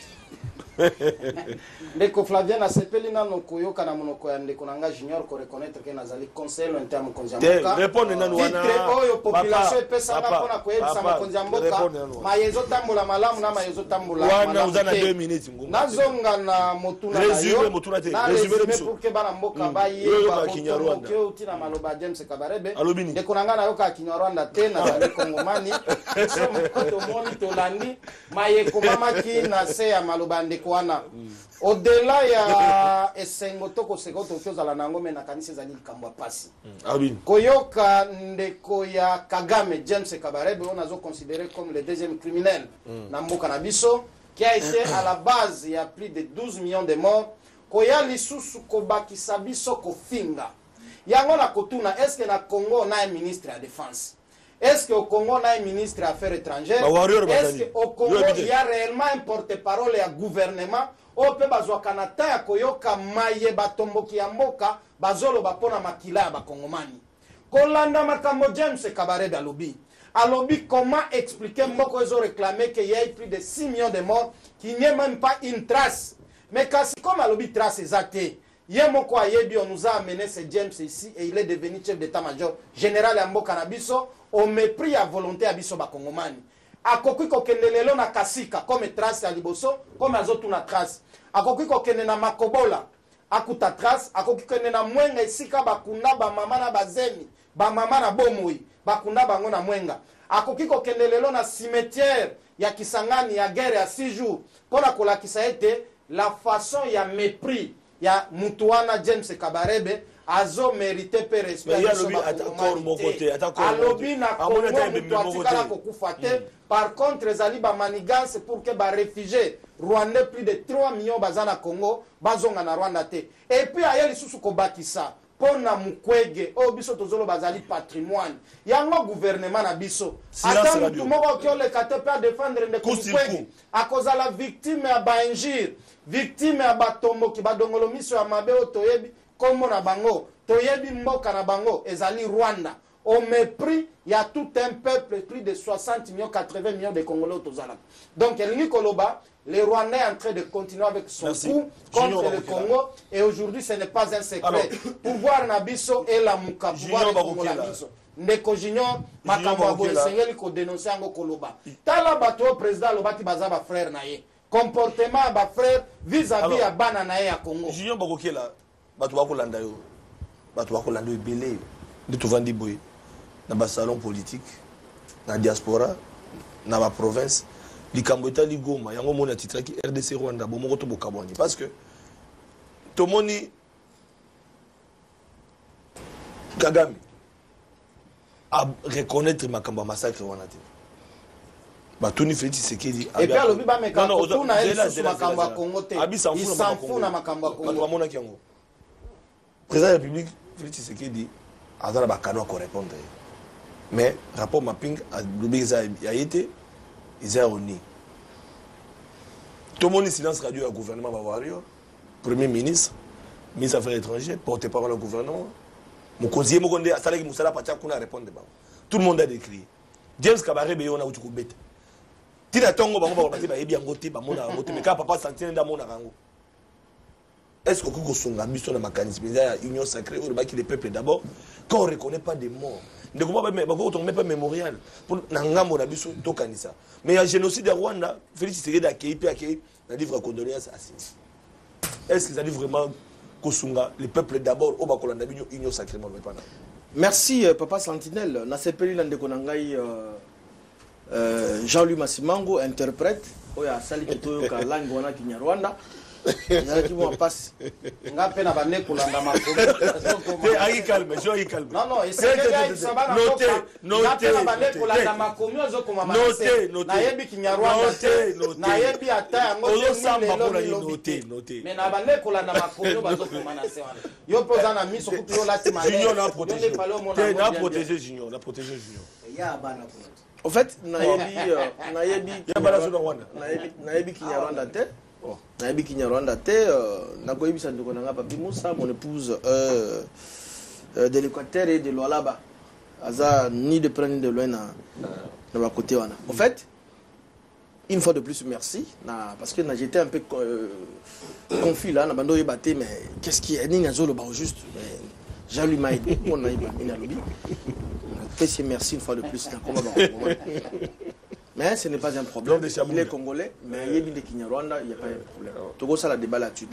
ndeko Flavien asepeli na nokoyoka na monoko ya ndeko nanga junior ko reconnaître que nazali conseil en terme konzamboka répondre nanu wana oyo population pesa na pona ko yebisa konzamboka mayezo tambola malamu na mayezo tambola wana uzana 2 minutes ngomba nazonga na motuna na résumé motuna te résumé pour que bana mboka baye ba Kinyarwanda ko utina maloba James Kabarebe ndeko nanga na yoka Kinyarwanda te na Kongomani so mkoto moni tolandi maye komama ki na se ya maloba ndeko wana au-delà ya esengo toko sekoto kyozala nango mena kanisa zali likambo pasi koyoka ndeko ya Kagame James Kabarebe on azo considéré comme le deuxième criminel na mboka na biso qui a été à la base il y a plus de 12 millions de morts koya lisusu kobakisa biso kofinga yango na kotuna est-ce que na Congo na un ministre de la défense, est-ce que au Congo na un ministre des affaires étrangères, est-ce que au Congo il y a réellement un porte-parole ya gouvernement o pe bazwa kanata ya koyoka maye batomboki ya mboka bazolo bapona makila ya bakongomani kolanda makambo James Kabarebe alobi comment expliquer mboko ezo réclamer qu'il y ait plus de 6 millions de morts qui n'y ait même pas une trace mais kasi comme alobi trace exacte Yemoko ayebi on nous a amené ce James ici et il est devenu chef d'état-major général ya mboka na biso au mépris à volonté ya biso bakongomani akoki kokende lelo na kasika comme trace ya liboso comme azotu na trace akoki kokende na makobola akuta trace akoki kokende na mwenga esika bakunda ba mama na bazemi ba mama na bomoi bakunda bango na mwenga akoki kokende lelo na cimetière ya Kisangani ya guerre ya 6 jours pona kolakisa ete la façon ya mépris ya mutuana James Kabarebe azo mérité pe respect alobi na Congo mutuatikala kokufa te par contre ezali ba manigance pour que ba réfugiés rwandais plus de 3 millions bazana Congo bazonga na Rwanda te et puis ayeli susu kobakisa pona mukwege o biso tozolo bazali patrimoine yango gouvernement na biso ata mutu moko kioleka te pe défendre ndeko mukwege akozala victime ya bainjure victime ya batomboki badongolo miso ya mabe o toyebi komo na bango toyebi mboka na bango ezali Rwanda au mépris, il y a tout un peuple, plus de 60 millions, 80 millions de Congolais au Tozala. Donc, Elingi Koloba, le Rwandais est en train de continuer avec son coup contre le Congo. Et aujourd'hui, ce n'est pas un secret. Pouvoir Nabiso et la Mouka, pouvoir Nabiso. Ndeko Junior, Makambo Aboye Sengeli ko dénoncer Ango Koloba. Tala bato président Lobati Bazaba frère naye. Comportement ba frère vis-à-vis à bana naye à Congo. Junior Bakokela, bato bakolanda yo. Bato bakolanda yo belé. De tovandi boy. Na ba salon politique, na diaspora, na ba province. Likambo etali Goma, yango mona titraki RDC Rwanda, bo moko to bokabwani parce que tomoni Kagame à reconnaître Makamba massacre wana te. Ba tuni Félix Tshisekedi et puis alobi ba meka tout na elle sur Makamba Congo te. Il s'en fout na Makamba Congo. Ba mona kiango. Président de la République Félix Tshisekedi azala ba kano ko répondre. Mais rapport mapping a lobeza ya été ils ont uni. Tout le monde silence radio au gouvernement bavario, premier ministre, ministre des Affaires étrangères, porte-parole au gouvernement. Mon conseiller Mokonde a salé Moussala Pacha Kuna répondre. Tout le monde a décrit. James Kabare Beyon a outu bête. Tina Tongo Bango Bati ba ebi angote ba mona angote mais quand papa sentine da mona rango. Est-ce que Koko Songa mission de mécanisme il y a union sacrée au baki des peuples d'abord quand on reconnaît pas des morts. Ne comprends pas mais on met pas mémorial pour nangamo na biso to kanisa. Mais il y a génocide de Rwanda, Félix Tshisekedi accueilli la livre condoléances assis. Est-ce qu'ils arrivent vraiment Kosunga les peuples d'abord au bakolanda union sacrément mais pas. Merci papa Sentinelle. Na sepeli la ndeko nangai Jean-Louis Massimango interprète oya sali kitoyo ka langue wana Kinyarwanda. Qui vont passer. Nga pena bane kolanda makomi. Aïe calme, Jean calme. Non non, et c'est noté. Nga pena bane kolanda makomi ozo koma noté. Na yebi Kinyarwanda. Na yebi ata yango noté. Mais na bane kolanda makomi ozo koma na se wana. Yo poza na miso kupi yo lati mane. Junior na protéger Junior, na protéger Junior. Ya bana ko. En fait, na yebi Kinyarwanda te. Nayebi Kinyarwanda te nakoyebisa ndeko nanga Papi Moussa mon épouse de l'Équateur et de l'Oualaba aza ni de près ni de loin na ba côté wana. En fait, une fois de plus merci parce que j'étais un peu confus là na bando yebaté mais qu'est-ce qui est ni nazolo ba juste Jean-Louis m'a aidé on a eu na lobby. Merci une fois de plus na comment mais ce n'est pas un problème. Il est congolais, mais il y a des Kinyarwanda, il n'y a pas de problème. Togo ça la débat là-dessus.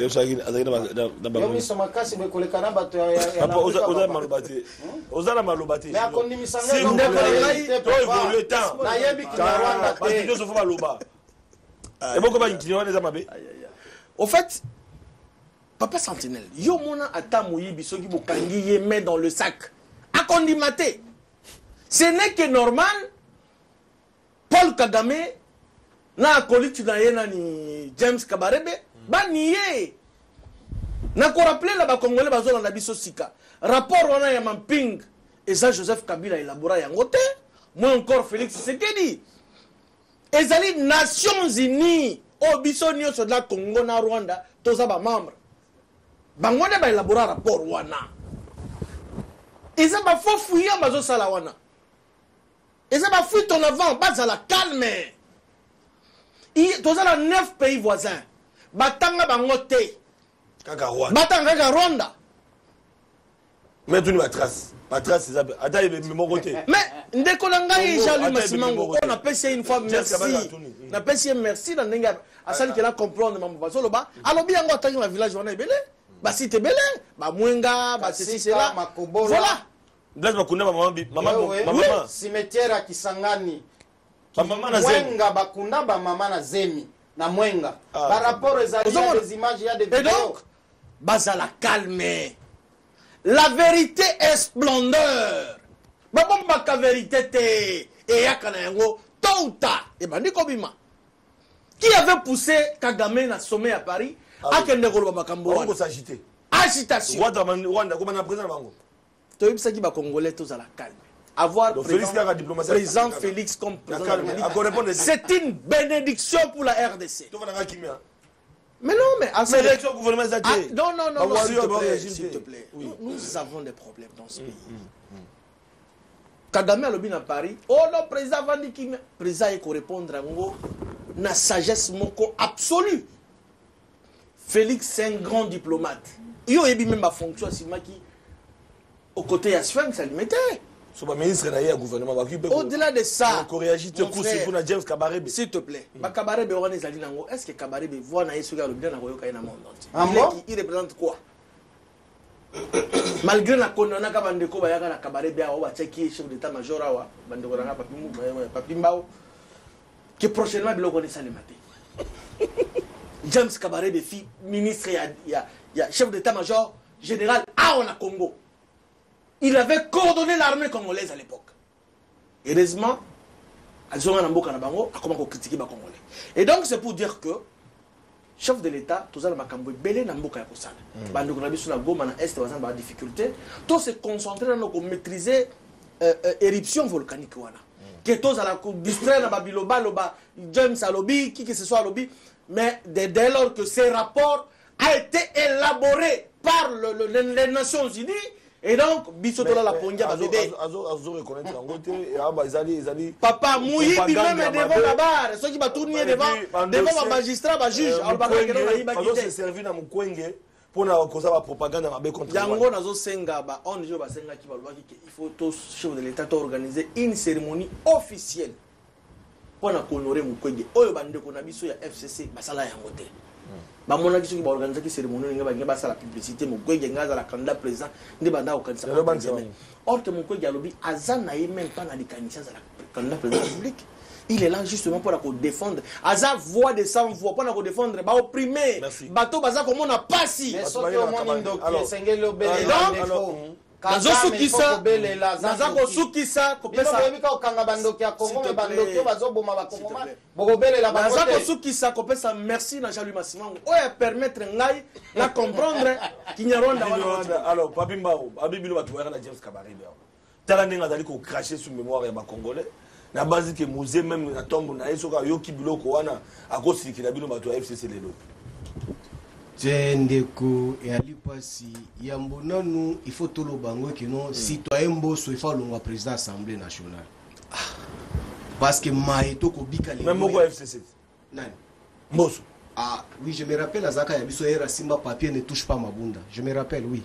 Au fait, Papa Sentinelle, yo mona atamoui bisogi bokangi yeme dans le sac. A condimate. Ce n'est que normal. Paul Kagame na akoliti na ye ni James Kabarebe ba nié na ko rappeler la ba congolais bazolanda biso sika rapport wana ya mapping eza Joseph Kabila élabora yango te moi encore Félix Tshisekedi ezali Nations Unies o biso nyonso de la Congo na Rwanda toza ba membre bango ne ba élabora rapport wana eza ba fofuya bazosala wana. Et ça va fuite en avant, bas à la calme. Tous les 9 pays voisins. Batanga bangote. Batanga Rwanda. Mais tu n'as trace. Ma trace, c'est ça. Attends, il est mon côté. Mais, Ndekolanga Jean-Louis Massimango, on a passé une fois merci. On a passé merci dans Nenga. À celle qui a compris, on a dit, alors bien, on a attaqué la village, on est belé. Bah, si t'es belé. Bah, Mwenga, bah, c'est là. Voilà. Maman cimetière à Kisangani Mwenga bakunda ba mama na Zemi na Mwenga par rapport aux des images il y a des vidéos. Et donc bazala calme. La vérité est splendeur. Babomba ka vérité te et yakana yango tôt ou tard et bandi kobima. Qui avait poussé Kagame na sommet à Paris à kende ko makambo wana s'agiter. Agitation. Rwanda comme na président bango. Qui va congolais tous à la calme. Avoir président Félix comme président, c'est une bénédiction pour la RDC. Mais non, mais non, s'il te plaît. Nous avons des problèmes dans ce pays. Kagame a lobby na Paris. Oh non, président Vandi King. Président il faut répondre à ngo na sagesse moko absolue. Félix c'est un grand diplomate. Yo ebi même ma fonction simaki au côté ya Sphinx alimenté. Soba ministre na ya gouvernement ba ki au-delà de ça, ko réagir te coup c'est pour na James Kabarebe. S'il te plaît. Ba Kabarebe wana ezali nango. Est-ce que Kabarebe voit na yesu ga lobby na koyoka ina monde entier? Il représente quoi? Malgré la condamnation ka bandeko ba yaka na Kabarebe awa ba cheki chef d'état-major awa bandeko na papi mbao que prochainement biloko ni salimate. James Kabarebe fi ministre ya chef d'état-major général awa na Congo. Il avait coordonné l'armée congolaise à l'époque. Heureusement, et donc c'est pour dire que chef de l'État, tout ça, belé na mboka ya kosala. Bandeko na biso na Goma na est bazana ba difficulté, tout se concentrer dans ko maîtriser éruption volcanique wana. Que tous à la distraire na babiloba loba James Alobi qui que ce soit Alobi, mais dès lors que ces rapports a été élaboré par les Nations Unies. Et donc, bisotola la pongia va bébé. Azo reconnaître en côté et aba ezali. Papa mouyi bi même devant la barre, ceux qui va tourner devant un magistrat, un juge, al bakanga na yiba kite. Azo se servir na mukwenge pour na kosa ba propagande mabe contre. Yango nazo senga ba on jo ba senga ki ba lobaki que il faut tous chef de l'état organiser une cérémonie officielle pour na honorer mukwenge. Oyo bandeko na biso ya FCC basala yango te. Bamona kiso ki ba organiser ki cérémonie nga ba ngeba sala publicité mukwege ngaza la candidat président ndi banda au kanisa. Or que mukwege alobi azana ye même pas na likanisa za la candidat président public. Il est là justement pour la défendre. Aza voix de sans voix pour la défendre ba opprimer. Bato baza comme on a pas si. Mais so que mon ndoki sengelo bele. Nazo sukisa nazo sukisa kopesa bika okanga bandoki ya Congo me bandoki bazo boma ba Congo ma bogobele la bandoki nazo sukisa kopesa merci na Jean-Louis Massimango oya permettre ngai na comprendre Kinyarwanda wana. Alors papi mbao abibilo batu wera na James Kabarebe tala ninga dali ko cracher sur mémoire ya ba congolais na base que musée même na tombe na esoka yoki biloko wana akosikila bino batu ya FCC lelo. Ndeko et Ali Passi Yambonanu il faut tout le bango que non citoyen bosso il faut le président assemblée nationale parce que Maïto Kobika même au FCC nani bosso ah oui je me rappelle Azaka Yabiso era Simba papier ne touche pas ma bunda je me rappelle oui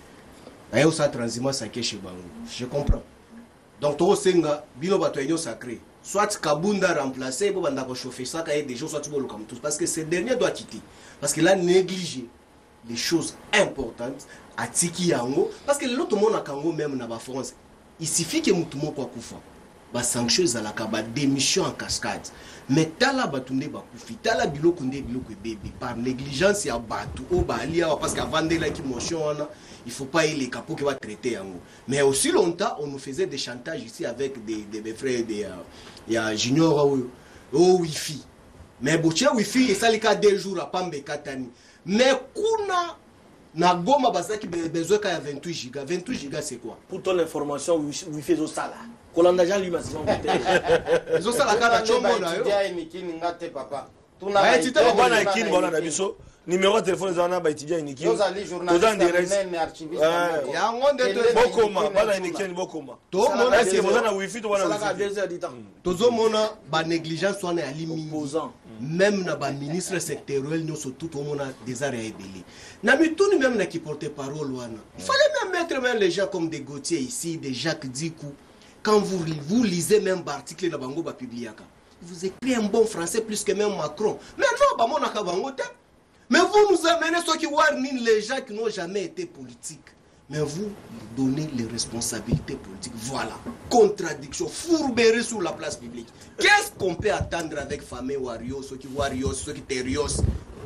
ayo sa transhumance à chez bango je comprends donc to senga bino bato enyo sacré soit Kabunda remplacé pour banda ko chauffer ça ka des gens soit tu comme tous parce que ce dernier doit quitter parce qu'il a négligé des choses importantes à Tiki Yango parce que l'autre monde a Kango même na ba France il suffit que mutumo kwa kufa ba sanctions à la kaba démission en cascade mais tala batunde ba kufi tala biloko nde biloko bébé par négligence ya batu o ba alia parce qu'avant de la qui motion il faut pas y les capots qui va traiter Yango mais aussi longtemps on nous faisait des chantages ici avec des frères il y a Junior au wifi mais boche wifi et ça les cas 2 jours à Pambe Katani mais kuna na Goma basaki besoin ka 28 gigas 28 gigas c'est quoi pour ton information wifi zo sala kolanda Jean-Louis Massimango zo sala kana chombo na yo ya nikini ngate papa tuna tu te bana ikini bana na biso numéro de téléphone zana ba étudiant iniki tozali journaliste archiviste ya ngonde de bokoma bana iniki ni bokoma to mona est-ce que vous avez wifi to bana wifi 2 heures du temps tozo mona ba négligence wana ali mingi même na ba ministre sectoriel nous surtout tout mona des arrêts ebeli na mituni même na qui porte parole wana il fallait même mettre même les gens comme des Gauthier ici des Jacques Dikou quand vous lisez même article na bango ba publiaka vous écrivez un bon français plus que même Macron mais non ba mona ka bango te. Mais vous nous amenez ceux qui warnent les gens qui n'ont jamais été politiques. Mais vous donnez les responsabilités politiques. Voilà. Contradiction. Fourberie sur la place publique. Qu'est-ce qu'on peut attendre avec Famé Wario, ceux qui Wario, ceux qui Terios?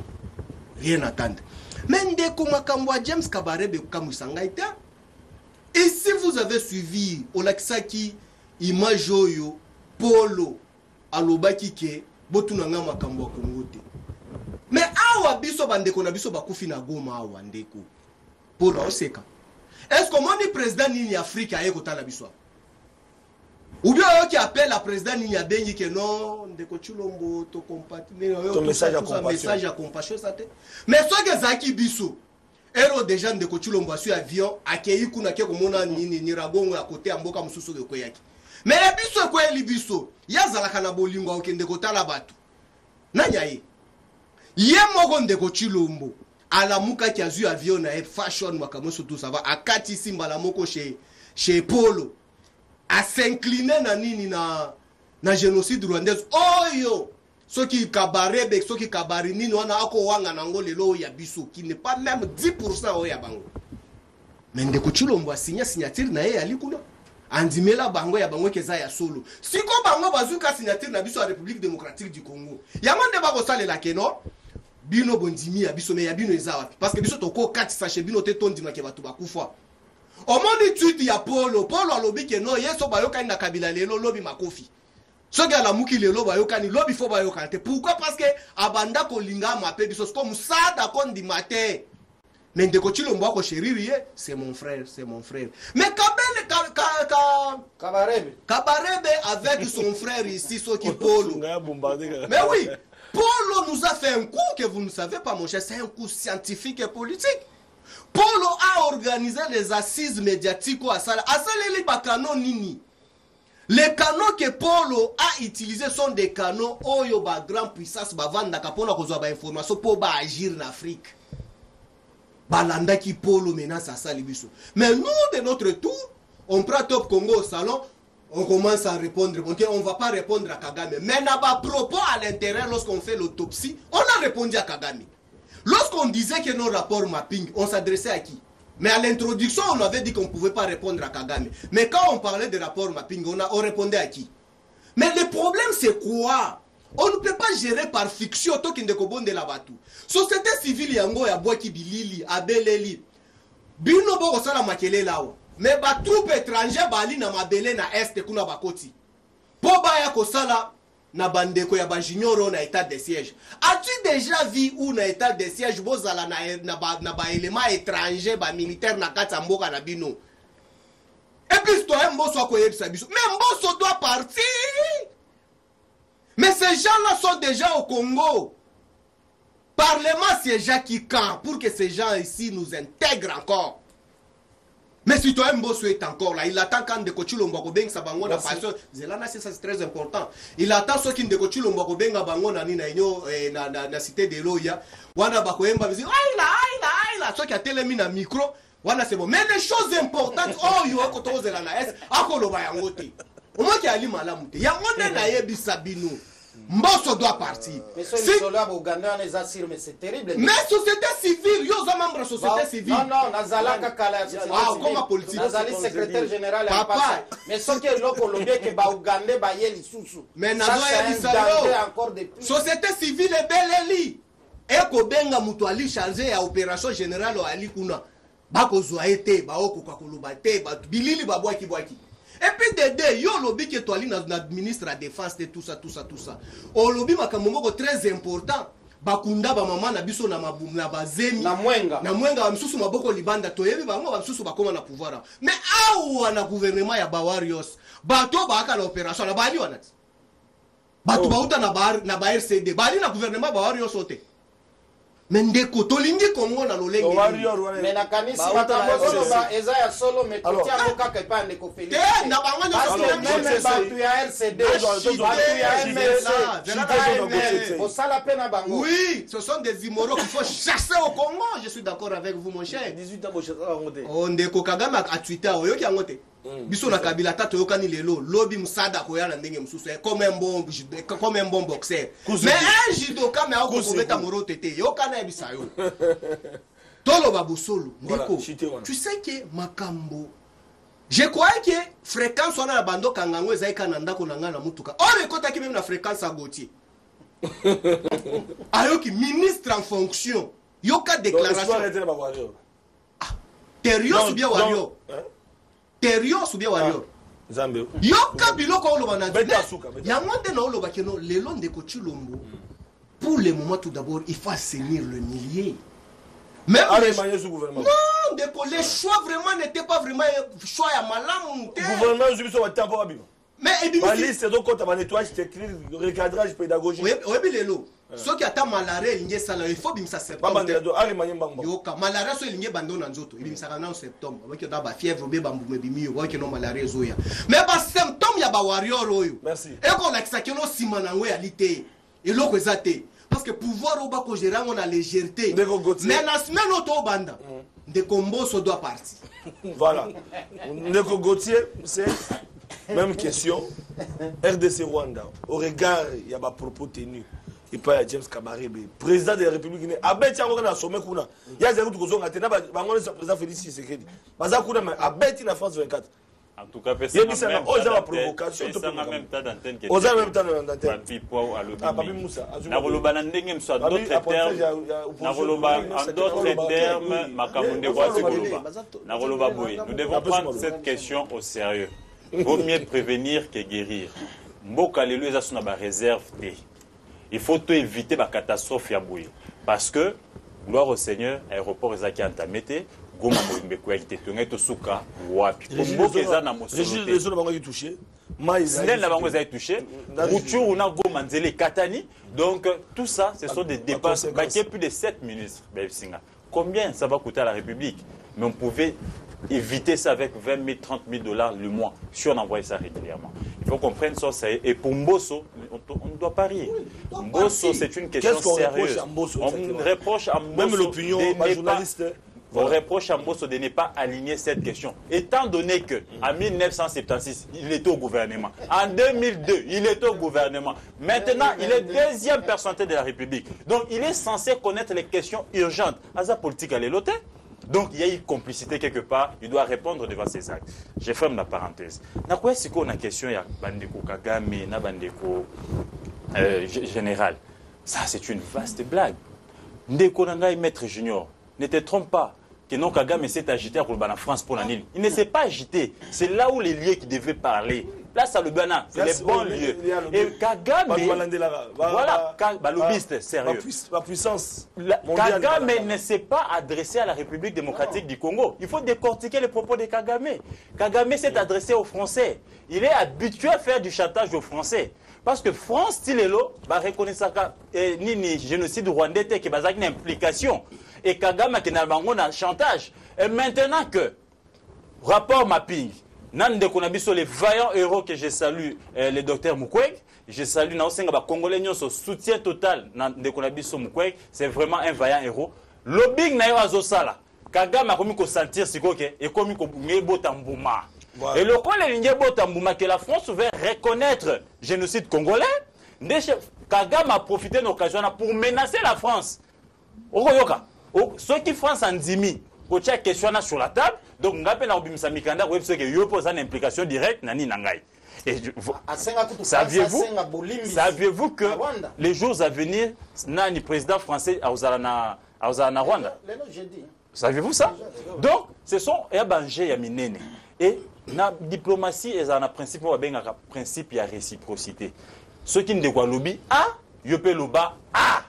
Rien attendre. Mais dès qu'on m'a camboua James Kabarebe Kamusangaïta, et si vous avez suivi Olaksaki, Imajoyo, Polo, Alobaki Ke, Botunanga Makamboua Kongote. Mais awa biso bandeko na biso bakufi na Goma awa ndeko pour oseka est-ce que mon président nini Afrique a ekotala biso ou bien eux qui appelle la président nini abengi que non ndeko Chulombo to compatiner ton message à compassion ça te mais ce que zaki biso ero déjà ndeko Chilombo asu avion akei kuna ke komona nini Nyiragongo ya côté ya mboka mususu de koyaki mais ya biso ko eli biso yazalaka na bolingo okende kotala bato nanya ye moko ndeko Chilombo alamuka ki azu avion na fashion makamoso tout ça va akati simba la moko chez Polo a s'incliner na nini na génocide rwandaise oyo soki kabarebe soki kabari nini wana ako wanga nango lelo ya biso qui n'est pas même 10% oya bango mais ndeko Chilombo a signature na ye alikuna andimela bango ya bango keza ya solo siko bango bazuka signature na biso ya République démocratique du Congo yango nde bako salela keno bino bondimi ya biso me ya bino eza wapi parce que biso toko katisa chez bino te tondima ke batu bakufa omoni tweet ya Polo alobi ke no yeso bayokani na Kabila lelo lobi makofi soki alamuki lelo bayokani lobi fo bayokani te pourquoi parce que abanda kolinga mape biso comme ça d'accord ndima te mais ndeko Chilombo ko chérie c'est mon frère mais Kabarebe avec son frère ici soki Polo mais oui Polo nous a fait un coup que vous ne savez pas mon cher c'est un coup scientifique et politique. Polo a organisé les assises médiatiques à Sala les canaux nini. Les canaux que Polo a utilisés sont des canaux oyo ba grand puissance ba vanda kapona kozwa ba information pour ba agir en Afrique. Balanda ki Polo menace à Salibiso. Mais nous de notre tour, on prend Top Congo au salon, on commence à répondre. On ne va pas répondre à Kagame. Mais n'a pas propos à l'intérieur lorsqu'on fait l'autopsie, on a répondu à Kagame. Lorsqu'on disait que nos rapports mapping, on s'adressait à qui? Mais à l'introduction, on avait dit qu'on ne pouvait pas répondre à Kagame. Mais quand on parlait de rapports mapping, on répondait à qui? Mais le problème, c'est quoi? On ne peut pas gérer par fiction tout qui de la batu. Société civile yango ya boaki bilili, abeleli. Bino boko sala makele lao. Mais ba troupe étranger bali na mabele na est kuna bakoti. Po ba ya ko sala na bandeko ya bajignoro na état de siège. As-tu déjà vu où na état de siège bozala na ba élément étranger ba militaire na kata mboka na bino? Et puis toi mboso akoyebisa biso. Mais mboso doit partir. Mais ces gens-là sont déjà au Congo. Parlement siégeant qui camp pour que ces gens ici nous intègrent encore. Mais si toi Mbosso est encore là, il attend quand Ndeko Chilombo Beng Sabango na passion. Zelana c'est très important. Il attend ceux qui Ndeko Chilombo Beng Bango na nina inyo na cité de Loya. Wana bakoyemba bizi aïla ceux qui a télémi na micro. Wana c'est bon. Mais les choses importantes oh yo ko to zelana es akolo ba yangote. Au moins qui a li malamu te. Yangonde na yebisa bino. Mbosso doit partir. Mais c'est terrible. Mais société civile, yo za membre société civile. Non, Nazalaka Kala. Comme politique. Nazali secrétaire général à Papa. Mais ce qui est là pour le bien que ba Ougandais ba yeli susu. Mais encore depuis. Société civile est beleli. Eko benga mutu ali chargé ya opération générale ali kuna. Bako zwa été ba oko kwa kuluba te ba bilili ba bwaki. Et puis Dédé, yo lobby que toi na ministre de la défense et tout ça. O lobby makamomoko très important. Bakunda ba mama na biso na mabum na bazemi na mwenga ba msusu maboko libanda toyebi bango ba msusu bakoma na pouvoir. Mais awa na gouvernement ya ba warriors, bato ba aka na opération na bali wana. Bato bauta na ba RCD, bali na gouvernement ba warriors ote. Mendeko tolingi Congo na lolenge. Mais na kanisi makambo ba eza ya solo mais kotia moka ke pa ndeko Félix. Na bango même batu ya RCD, batu ya MLC, au sala pena bango. Oui, ce sont des immoraux qu'il faut chasser au Congo. Je suis d'accord avec vous mon cher. 18 ans mon cher Angote. On ndeko Kagame a Twitter oyoki Angote. Biso na Kabila tata yokani lelo lobi musada koya na ndenge mususu comme un bon boxeur. Mais un judoka mais ako kobeta moro tete yokana ebisa yo. Tolo babusolo ndeko. Tu sais que makambo je croyais que fréquence wana na bando kangango ezaika na ndako na ngana mutuka. On ekota ki même na fréquence à Gauthier. Ayoki ministre en fonction. Yoka déclaration. Terios ou bien Wario? Terios ou bien Wario? Yoka biloko oloba na ndeko. Yangonde na oloba keno lelo ndeko Chilombo. Pour le moment tout d'abord, il faut assainir le millier. Même non, les choix vraiment n'étaient pas vraiment choix à malam. Mais la liste donc quand tu as nettoyage technique, recadrage pédagogique. Oui, lelo. soki ata malaria elingi esala il faut bimisa septembre yoka malaria so elingi ebando na nzoto ebimisaka na septembre oyoki ota bafièvre obe bambuma ebimi yo oyoki no malaria ezoya mais basymptôme ya bawarior oyo ekolakisaki no nsima nango eyali te eloko eza te parce que pouvoir oyo bakogere yango na légèreté mais na semaine oyo tobanda ndeko Mbosso doit partir. Voilà. Ndeko Gauthier, c'est même question. RDC Rwanda, au regard, il y a des propos tenus. Et pas James Kabarebe, président de la République. Abeti yango na sommet kuna. Ya zero tu kozonga tena ba ngone président Félix Tshisekedi. Baza kuna mais abeti na France 24. En tout cas, personne n'a pas provocation. même temps d'antenne. Oza même temps d'antenne. Papi Poau à l'autre. Papi Moussa. Na roloba na ndenge mso d'autres termes. Na roloba en d'autres termes, makamunde kwa sikoloba. Na roloba boy. Nous devons prendre cette question au sérieux. Vaut mieux prévenir que guérir. Mboka lelo eza sona ba réserve té. Il faut tout éviter la catastrophe ya boy parce que gloire au Seigneur, aéroport ezaki entamé Goma Moimbe kwa kite tongeto suka wapi komboka eza na mosolo les gens bango qui touché Snel na bango ezaki touché Ruchuru na Goma Nzele Katani donc tout ça ce sont des dépenses qui plus de 7 ministres combien ça va coûter à la République mais on pouvait éviter ça avec 20 000 30 000 dollars le mois si on envoyait ça régulièrement. Il faut qu'on prenne ça et pour Mbosso on ne doit pas rire. Mbosso c'est une question sérieuse. On reproche à Mbosso même l'opinion journaliste. On reproche à Mbosso de ne pas aligner cette question. Étant donné qu'en 1976, il était au gouvernement. En 2002, il était au gouvernement. Maintenant, il est deuxième personnalité de la République. Donc, il est censé connaître les questions urgentes. Asa politique à l'éloté. Donc, il y a une complicité quelque part. Il doit répondre devant ses actes. Je ferme la parenthèse. Na quoi est-ce qu'on a question, il y a Bandeko Kagame, na Bandeko général. Ça, c'est une vaste blague. Ndeko Nangai, maître junior. Ne te trompe pas que non Kagame s'est agité pour la France pour l'année. Il ne s'est pas agité. C'est là où les lieux qui devaient parler. Là, ça le Bana, c'est les bons lieux. Et Kagame, voilà, lobbyiste, sérieux. La puissance. Kagame ne s'est pas adressé à la République démocratique du Congo. Il faut décortiquer les propos de Kagame. Kagame s'est adressé aux Français. Il est habitué à faire du chantage aux Français. Parce que France, Tilelo, reconnaît ça ni génocide rwandais qui a une implication. Et Kagame qui n'a pas chantage. Et maintenant que rapport mapping, Nande Konabiso, les vaillants héros que je salue, le docteur Mukwege, je salue Naosenga Congolais, son soutien total Nande Konabiso Mukwege, c'est vraiment un vaillant héros. Lobbying na yo azosala. Kagame a commis qu'on sentir si quoi et commis qu'on ngebo tambouma. Et le quoi les ngebo tambouma que la France veut reconnaître le génocide congolais, Kagame a profité de l'occasion pour menacer la France. Okoyoka. Ceux qui France en dimi, quand il y a question sur la table, donc on appelle à Obimsa Mikanda, où il y a une implication directe, nani nangai. Saviez-vous que les jours à venir, le président français a Rwanda? Saviez-vous ça? Donc, ce sont les bangés à minene. Et la diplomatie est un principe, principe de réciprocité. Ceux qui ne dévoilent lobby, yopé loba,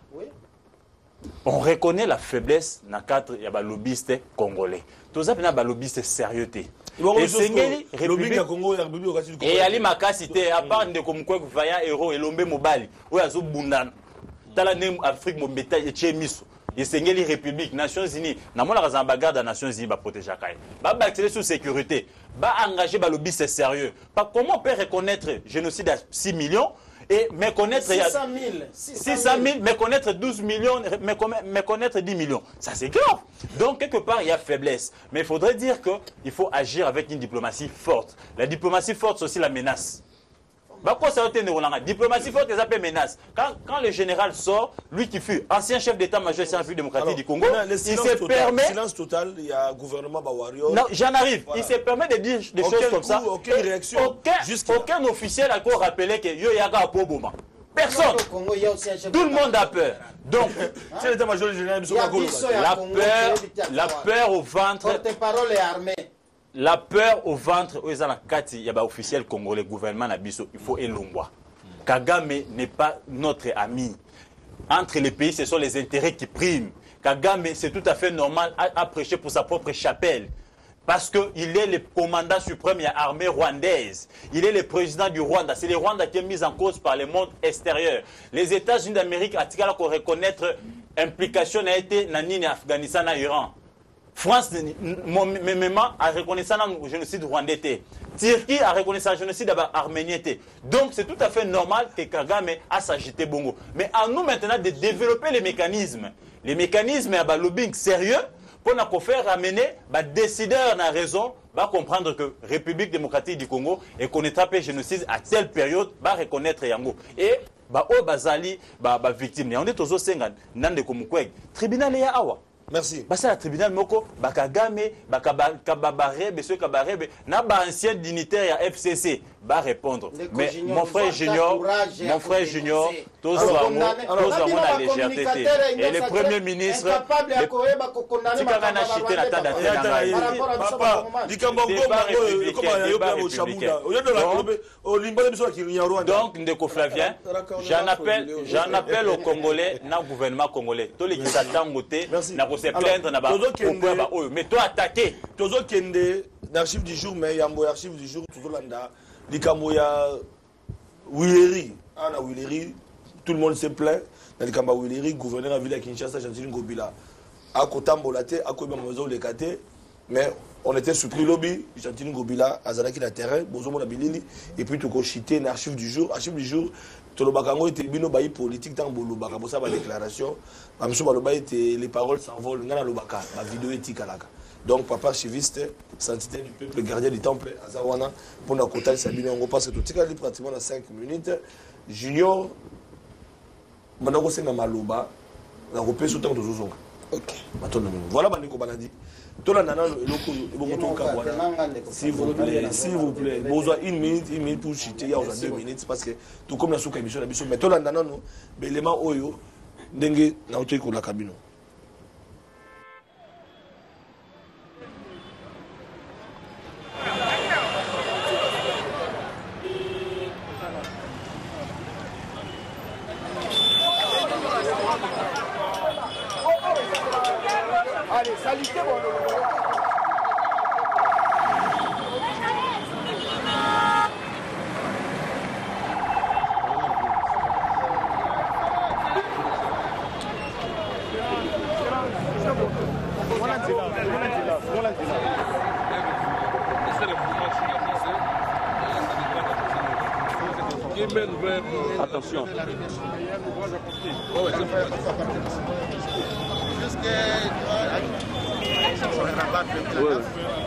on reconnaît la faiblesse dans le cadre des lobbyistes congolais. Tout ça, c'est un lobbyiste sérieux. Et Sengeli, République. Et Ali Makasité, à part de Komkwek Vaya Héros et Lombe Mobali, où il y a Bundan, Talanem Afrique Mombeta et Tchemiso. Et Sengeli République, Nations Unies, Namona Razambaga des Nations Unies, va protéger Akaï. Va accéder sous sécurité, va engager les lobbyistes sérieux. Comment on peut reconnaître le génocide à 6 millions? Et méconnaître 600 000, méconnaître 12 millions, méconnaître 10 millions. Ça, c'est grave. Donc, quelque part, il y a faiblesse. Mais il faudrait dire qu'il faut agir avec une diplomatie forte. La diplomatie forte, c'est aussi la menace. La diplomatie forte, c'est une menace. Quand le général sort, lui qui fut ancien chef d'état-major de la République démocratique du Congo, il se permet... Silence total, il y a un gouvernement Bawario. Non, j'en arrive. Voilà. Il se permet de dire des choses comme ça. Aucune réaction. Aucun officiel a encore rappelé que yo yaga a Poboma. Personne. Tout le monde a peur. Donc, c'est l'état-major général la peur au ventre. Porte-parole est armé. La peur au ventre, il y a des officiels congolais, gouvernement Nabiso, il faut élongwa. Kagame n'est pas notre ami. Entre les pays, ce sont les intérêts qui priment. Kagame, c'est tout à fait normal à prêcher pour sa propre chapelle. parce qu'il est le commandant suprême de l'armée rwandaise. Il est le président du Rwanda. C'est le Rwanda qui est mis en cause par le monde extérieur. Les États-Unis d'Amérique ont reconnaître l'implication n'a été Nani en Afghanistan et Iran. France, même a reconnu ça dans le génocide rwandais. Turquie a reconnu ça dans le génocide arménien. Donc c'est tout à fait normal que Kagame a s'agité bongo. Mais à nous maintenant de développer les mécanismes. Les mécanismes et un lobbying sérieux pour nous faire ramener les décideurs dans la raison, va comprendre que la République démocratique du Congo et qu'on est le génocide à telle période, va reconnaître Yango. Et bazali victime. On est aux Sengan, Nande Komukweg. Tribunal ya awa. Merci. Basa la tribunal moko bakagame bakabarebe ceux kabarebe na ba ancien dignitaire ya FCC va répondre. Mais mon frère Junior, tous ont la légèreté. Et le premier ministre donc Ndeko Flavien, j'en appelle au Congolais, na gouvernement congolais, tous les qui s'attendent se plaindre na ba mais toi attaquer tozo kende l'archive du jour mais yambo archive du jour tozo landa likambo ya Wileri ana Wileri tout le monde se plaint na likambo Wileri gouverneur de la ville de Kinshasa Gentile Ngobila a kotambola te a koyeba mazo le kate mais on était surpris lobby Gentile Ngobila azalaki na terrain bozomo na bilili et puis to ko chiter na archive du jour Tolobakango était bino bayi politique dans bolobaka pour ça ba déclaration amso baloba était les paroles s'envolent ngana lobaka la vidéo éthique alaka donc papa chiviste sainteté du peuple gardien du temple azawana pour na kota sabino ngo parce que tout tika pratiquement dans 5 minutes junior manako senga maloba na repé sous temps de zozonga OK maintenant voilà bandeko banadi tola nana eloko ebongo to kabwana s'il vous plaît besoin une minute pour chiter il y a 2 minutes parce que tout comme la souka émission la biso mais tola nana no belément oyo ndenge na otoyi ko la kabino Allez, salutez bon. Attention. Ouais.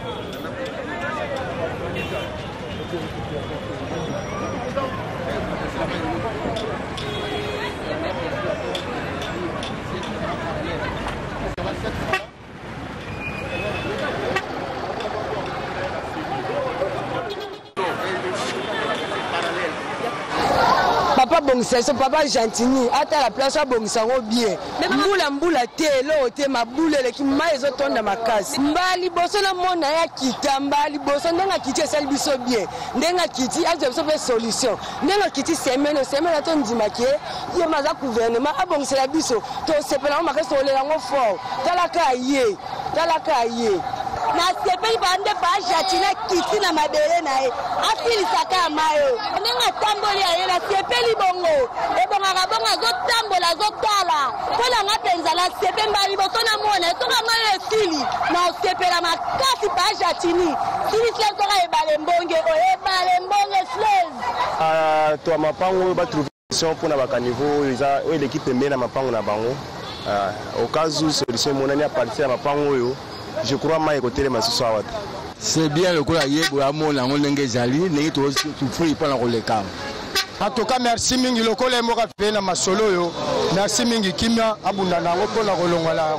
Papa bongisa papa Gentini ata la place bongisa ngo bien mbula te lo te mabule le ki mai zo tonda makasi mbali boso na mona ya kita mbali boso ndenga kiti sel biso bien ndenga kiti aje so fe solution ndenga kiti semene to ndima ke ye maza gouvernement abongisa la biso to sepela makasi so le ngo fort talaka ye na sepeli bande ba jatina kiti na mabele na e afili saka mayo ndenga tamboli ya na sepeli bongo e bonga bonga zo tambola zo tala kola ngapenza la sepembali botona mona to ka mayo fili na sepela makasi ba jatini sili sile to ka e balembonge slave to mapango ba trouver solution pour na ba niveau iza o l'équipe mena mapango na bango au cas où solution monani a partir na mapango yo je crois que c'est bien le coup à Yébo à mon langue Zali, n'est tout free pour le cas. En tout cas, merci Mingi, le collègue Mora Pena Masolo, merci Mingi Kimia, Abundana, pour la Rolonga.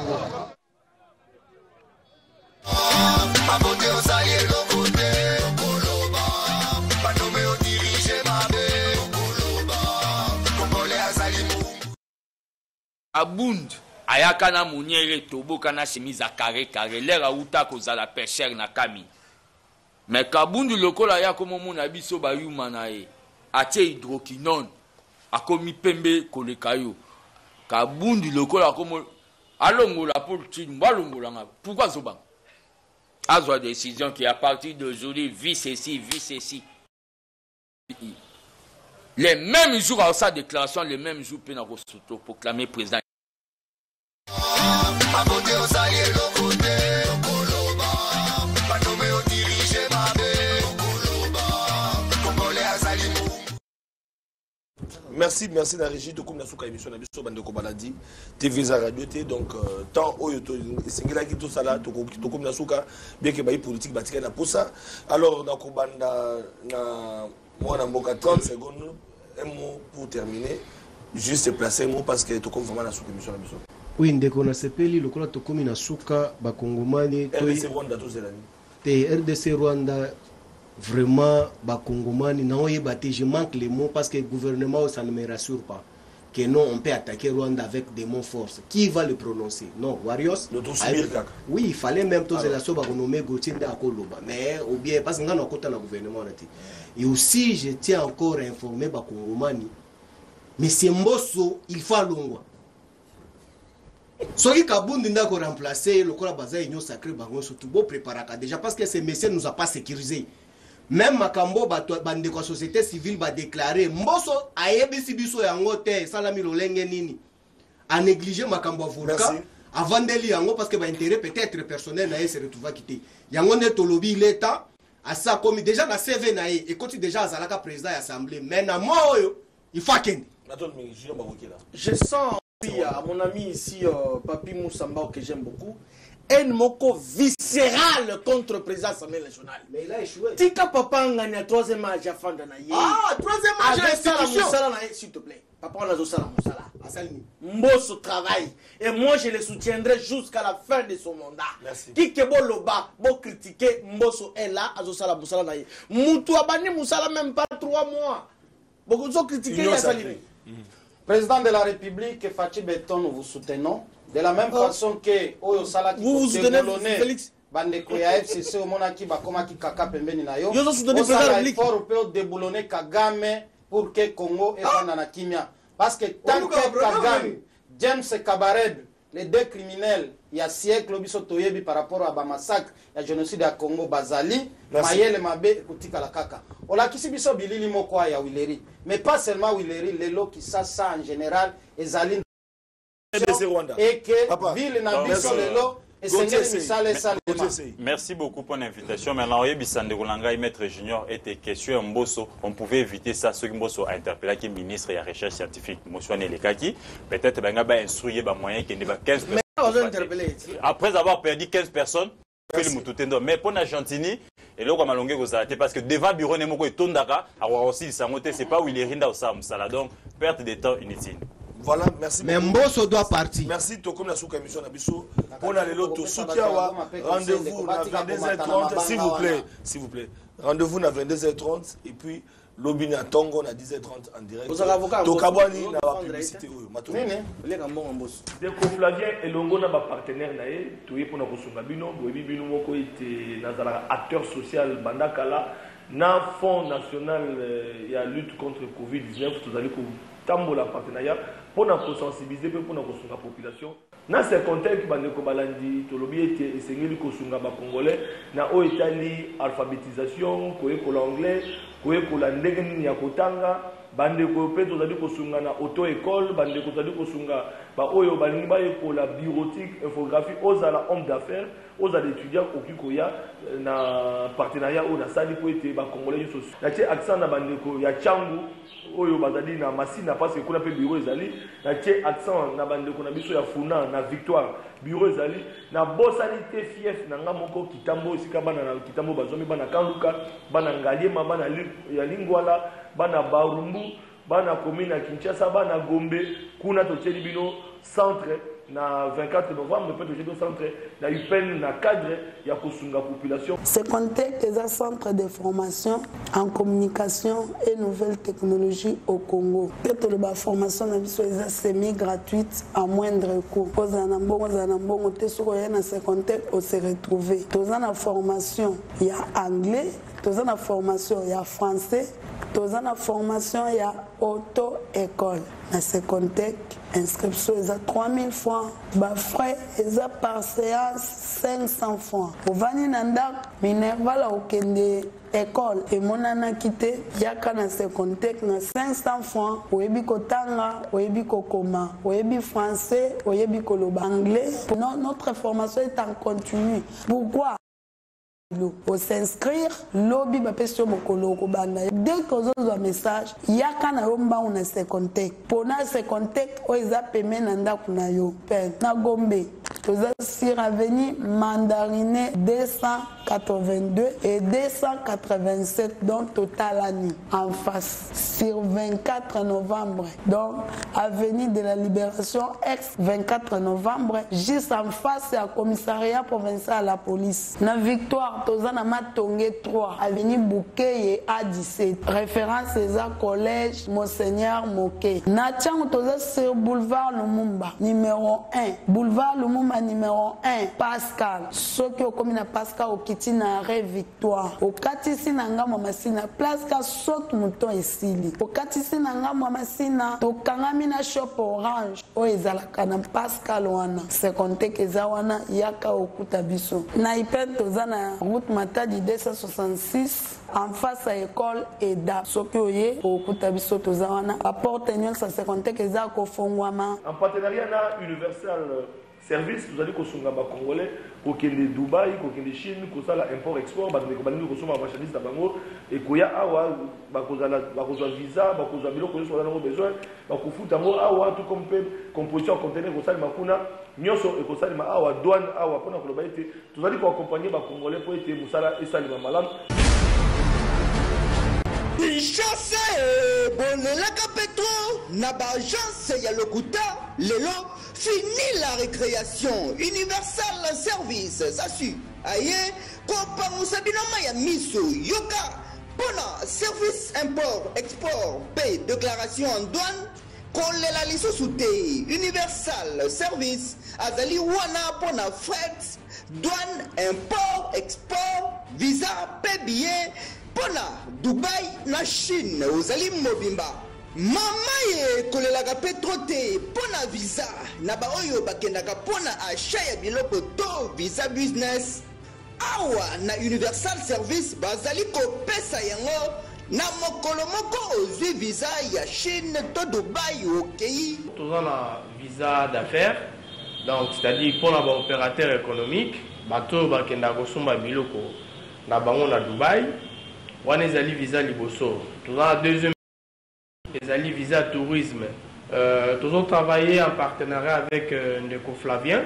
Abund. Ayaka na munyere toboka na chemise carré lera uta kozala pêcheur na kami mais kabundu lokola ya komo mona biso ba yuma na e atie hydroquinone akomi pembe koleka yo kabundu lokola komo alongola pour tin balongola nga pourquoi zoba azwa décision qui à partir d'aujourd'hui vit ceci. Les mêmes jours à sa déclaration, les mêmes jours peut proclamer président. Merci la régie de comme souka émission na biso bande ko baladi TV za radio té donc tant oyo to singela ki to sala to comme na souka bien que ba politique batika na posa alors na ko banda na mwana mboka 30 secondes un mot pour terminer juste placer un mot parce que to comme vraiment na souka émission na biso oui ndeko na sepeli lokola to comme na souka ba kongomani to RDC Rwanda to zelani te RDC Rwanda vraiment bakongomani na oyebate je manque les mots parce que le gouvernement ça ne me rassure pas que non on peut attaquer Rwanda avec des mots forts qui va le prononcer non Warriors oui il fallait même tous la soba renommer Gauthier Ndakoloba mais ou bien parce que ngana kota na gouvernement na et aussi je tiens encore à informer bakongomani monsieur Mbosso il faut longwa soki Kabundi ndako remplacer le kola baza union sacrée bango surtout beau préparaka déjà parce que ces messieurs nous a pas sécurisé. Même Makambo bande ko société civile va déclarer Mbosso ayebisi biso yango te salami lolenge nini a négligé Makambo avocat avant de li yango parce que ba intérêt peut-être personnel na se retrouva quitter yango ne tolobi l'état a ça comme déjà na CV na et quand déjà azalaka président de l'assemblée mais na moi il faut kende je sens à mon ami ici Papi Moussamba que j'aime beaucoup un moko viscéral contre le président Assemblée nationale. Mais il a échoué. Tika papa ngani à troisième âge à Fanda na yé. Ah, troisième âge à l'institution. S'il te plaît. Papa on a Zosala Moussala. Mbosso travail. Et moi je le soutiendrai jusqu'à la fin de son mandat. Merci. Qui que bo loba, bo critiquer Mbosso est là à Zosala Moussala na yé. Moutou abani Moussala même pas 3 mois. Beaucoup de gens critiquer la saline. Président de la République, Fachi Beton, nous vous soutenons. De la même façon que Oyo Sala qui vous soutenez Félix Bandeko ya FCC au monaki bakoma ki kaka pembeni na yo. Yo soutenez président de la République. Fort peut déboulonner Kagame pour que Congo et na kimia parce que tant que Kagame, James Kabarebe, les deux criminels il y a siècle biso toyebi par rapport à ba massacre ya génocide à Congo Bazali, Mayele Mabe kutika la kaka. Ola kisi biso bilili moko ya Wileri, mais pas seulement Wileri, les lots qui ça en général ezali et que ville na biso lelo merci beaucoup pour l'invitation. Maintenant, Maître Junior était question Mbosso. On pouvait éviter ça. Ce que Mbosso a interpellé qui ministre de la recherche scientifique, Moussoane Lekaki. Peut-être qu'il va instruire les moyens qu'il y ait 15 personnes. Après avoir perdu 15 personnes, mais pour la Gentini, et là, on va parce que devant le bureau, c'est pas où il est rinda au Samsala. Donc, perte de temps inutile. Voilà, merci. Mais Mbosso doit partir. Merci, Tokom la souka émission Nabiso. Pour aller l'autre, rendez-vous à 22h30, s'il vous plaît. Rendez-vous à 22h30 et puis l'Obini à Tongo à 10h30 en direct. Vous avez avocat Tokabwani na la publicité. Deko Flavien Elongo na ba partenaire na ye, toye pour na kosunga bino, boyebi bino moko ete nazala acteur social bandakala na Fonds national ya lutte contre Covid-19 tozali ko tambola partenariat pour nous sensibiliser pour nous la population. Dans ce contexte, bandeko balandi tolobi ete esengeli kosunga ba congolais na o etali alphabétisation ko l'anglais ko la ndenge nini ya kotanga bandeko pe tozali kosunga na auto école bandeko tozali kosunga ba oyo balingi ba ko la bureautique infographie ozala homme d'affaires ozala étudiant okiko ya na partenariat o na sali ko ete ba congolais so na tie accent na bandeko ya Changu oyo bazali na Masina parce que kuna pe bureau ezali na tie accent na bandeko na biso ya Funa na Victoire bureau ezali na bosalité fief na ngamoko kitambo esika bana na kitambo bazomi bana kanluka bana ngaliema bana ya lingwala bana barumbu bana commune ya Kinshasa bana Gombe kuna totieli bino centre na 24 novembre peut totieli centre na UPN na cadre ya kosunga population. Ce contexte est un centre de formation en communication et nouvelles technologies au Congo. Peut-être la formation na biso est semi-gratuite à moindre coût. Aux anambongo te soko ya na ce contexte on se retrouver. Dans la formation il y a anglais toza na formation ya français, toza na formation ya auto-école. Na Secontec, inscription eza 3000 francs, ba frais eza par séance 500 francs. Ovani na ndako Minerva la okende école et monana kité yaka na Secontec na 500 francs, oyebi kotanga, oyebi kokoma, oyebi français, oyebi koloba anglais. Notre formation est en continu. Pourquoi? Pour s'inscrire, lobby ba pesio mokolo ko banda. Dès que vous avez un message, yaka na yomba una Secontec. Pour na Secontec, o eza peme na ndako na yo. Pen na Gombe. Vous avez sur avenue Mandarine 282 et 287 donc total année en face sur 24 novembre. Donc avenue de la Libération ex 24 novembre juste en face à commissariat provincial à la police. Na Victoire Tozana Matonge 3 avenue Boukeye A17. Référence à collège Monseigneur Moké. Na Tchang Toza sur boulevard Lumumba numéro 1. Boulevard Lumumba numéro 1 Pascal. Soki okomi na Pascal okiti na arrêt Victoire. Okatisi na ngamo masina place ka soki mouton esili. Okatisi na ngamo masina tokangami na shop Orange o ezalaka na Pascal wana. Secontec eza wana yaka okuta biso. Na ipent toza na route Matadi 266 en face à l'école EDA. Soki oye okuta biso toza wana. Apporte nyon sa Secontec eza ko fongwama. En partenariat na Universal Service, vous allez consommer les Congolais, qui sont Dubaï, qui sont Chine, qui sont import-export, qui sont consommer les marchandises d'Abango, et qui sont visa, qui ont besoin, qui sont tout comme composition conteneur, qui sont nyoso et qui sont douane, tout allez accompagner les Congolais pour être Moussala et Salima Malam. Chasse bonelaka petro na ba agence ya lokuta lelo fini la récréation Universal Service ça su aye kopa musabinoma ya miso yoka pona service import export paie déclaration en douane kolela lisusu te Universal Service azali wana pona fret douane import export visa paie billet pona Dubaï na Chine ozali mobimba mama ye kolelaka petro te pona visa na ba oyo bakendaka pona achat ya biloko to visa business awa na Universal Service bazali kopesa yango na mokolo moko ozwi visa ya Chine to Dubaï okei toza na visa d'affaires donc c'est-à-dire pona ba opérateur économique bato bakenda kosomba biloko na bango na Dubaï wana ezali visa liboso toza na deuxième ezali visa tourisme toujours travaillé en partenariat avec Ndeko Flavien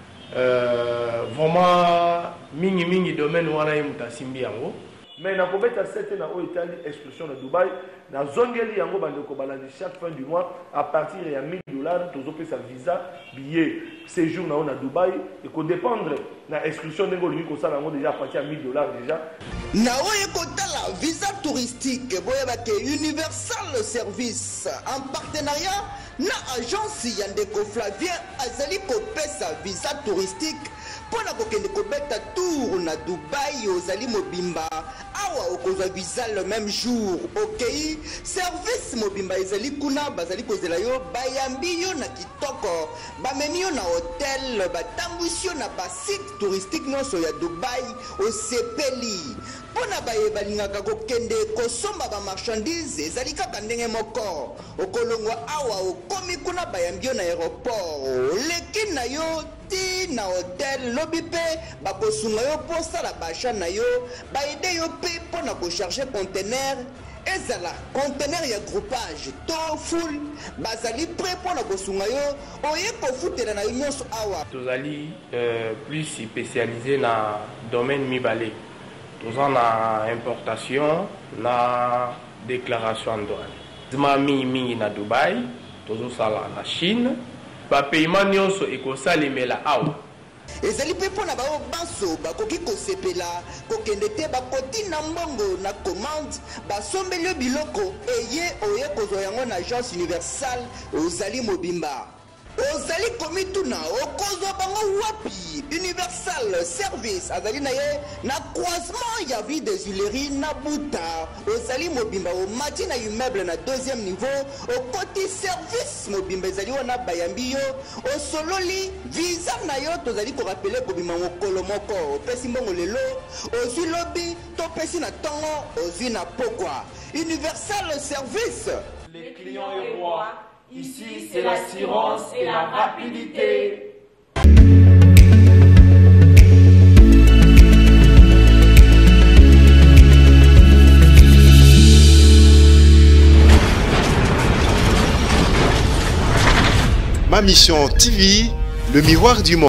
vraiment mingi domaine wana ye mutasimbi yango mais na kobeta sete na oyo etali exclusion na Dubaï na zongeli yango bandeko balandi chaque fin du mois à partir ya $1000 tozopesa visa billet séjour na Dubaï et ko dépendre na exclusion ndenge olingi kosala yango déjà à partir ya $1000 déjà na oyo kotala visa touristique boyebake Universal Service en partenariat na agence ya Ndeko Flavien azali kopesa visa touristique pona kokende kobeta tour na Dubaï ozali mobimba awa okozwa visa le même jour okei service mobimba ezali kuna bazali kozela yo bayambi yo na kitoko bamemi yo na hotel batambwisi yo na basite touristique nyonso ya Dubaï osepeli pona baye balingaka kokende kosomba bamarchandise ezali kaka ndenge moko okolongwa awa okomi kuna bayambi yo na aéroport oleki na yo ti na hotel lobi mpe bakosunga yo posala basha na yo baide yo mpe mpona kocharge conteneur ezala conteneur ya groupage to full bazali prêt mpona kosunga yo oye kofutela na yo nyonso awa tozali plus spécialisé na domaine mibale toza na importation na déclaration en douane zima mingi na Dubaï tozosala na Chine bapaiement nyonso ekosalemela awa ezali mpe mpona bao banso bakoki kosepela kokende te bakotina mbongo na commande basombeli yo biloko eye oye kozwa yango na agence universale ozali mobimba ozali komituna okozwa bango wapi Universal Service azali na ye na croisement ya vie des Huileries na Buta ozali mobimba omati na immeuble na deuxième niveau okoti service mobimba ezali wana bayambi yo osololi visa na yo tozali korapele kobima mokolo moko opesi mbongo lelo ozwi lobi topesi na ntongo ozwi na pokwa Universal Service. Les clients et rois, ici c'est l'assurance et la rapidité. Ma mission TV, le miroir du monde.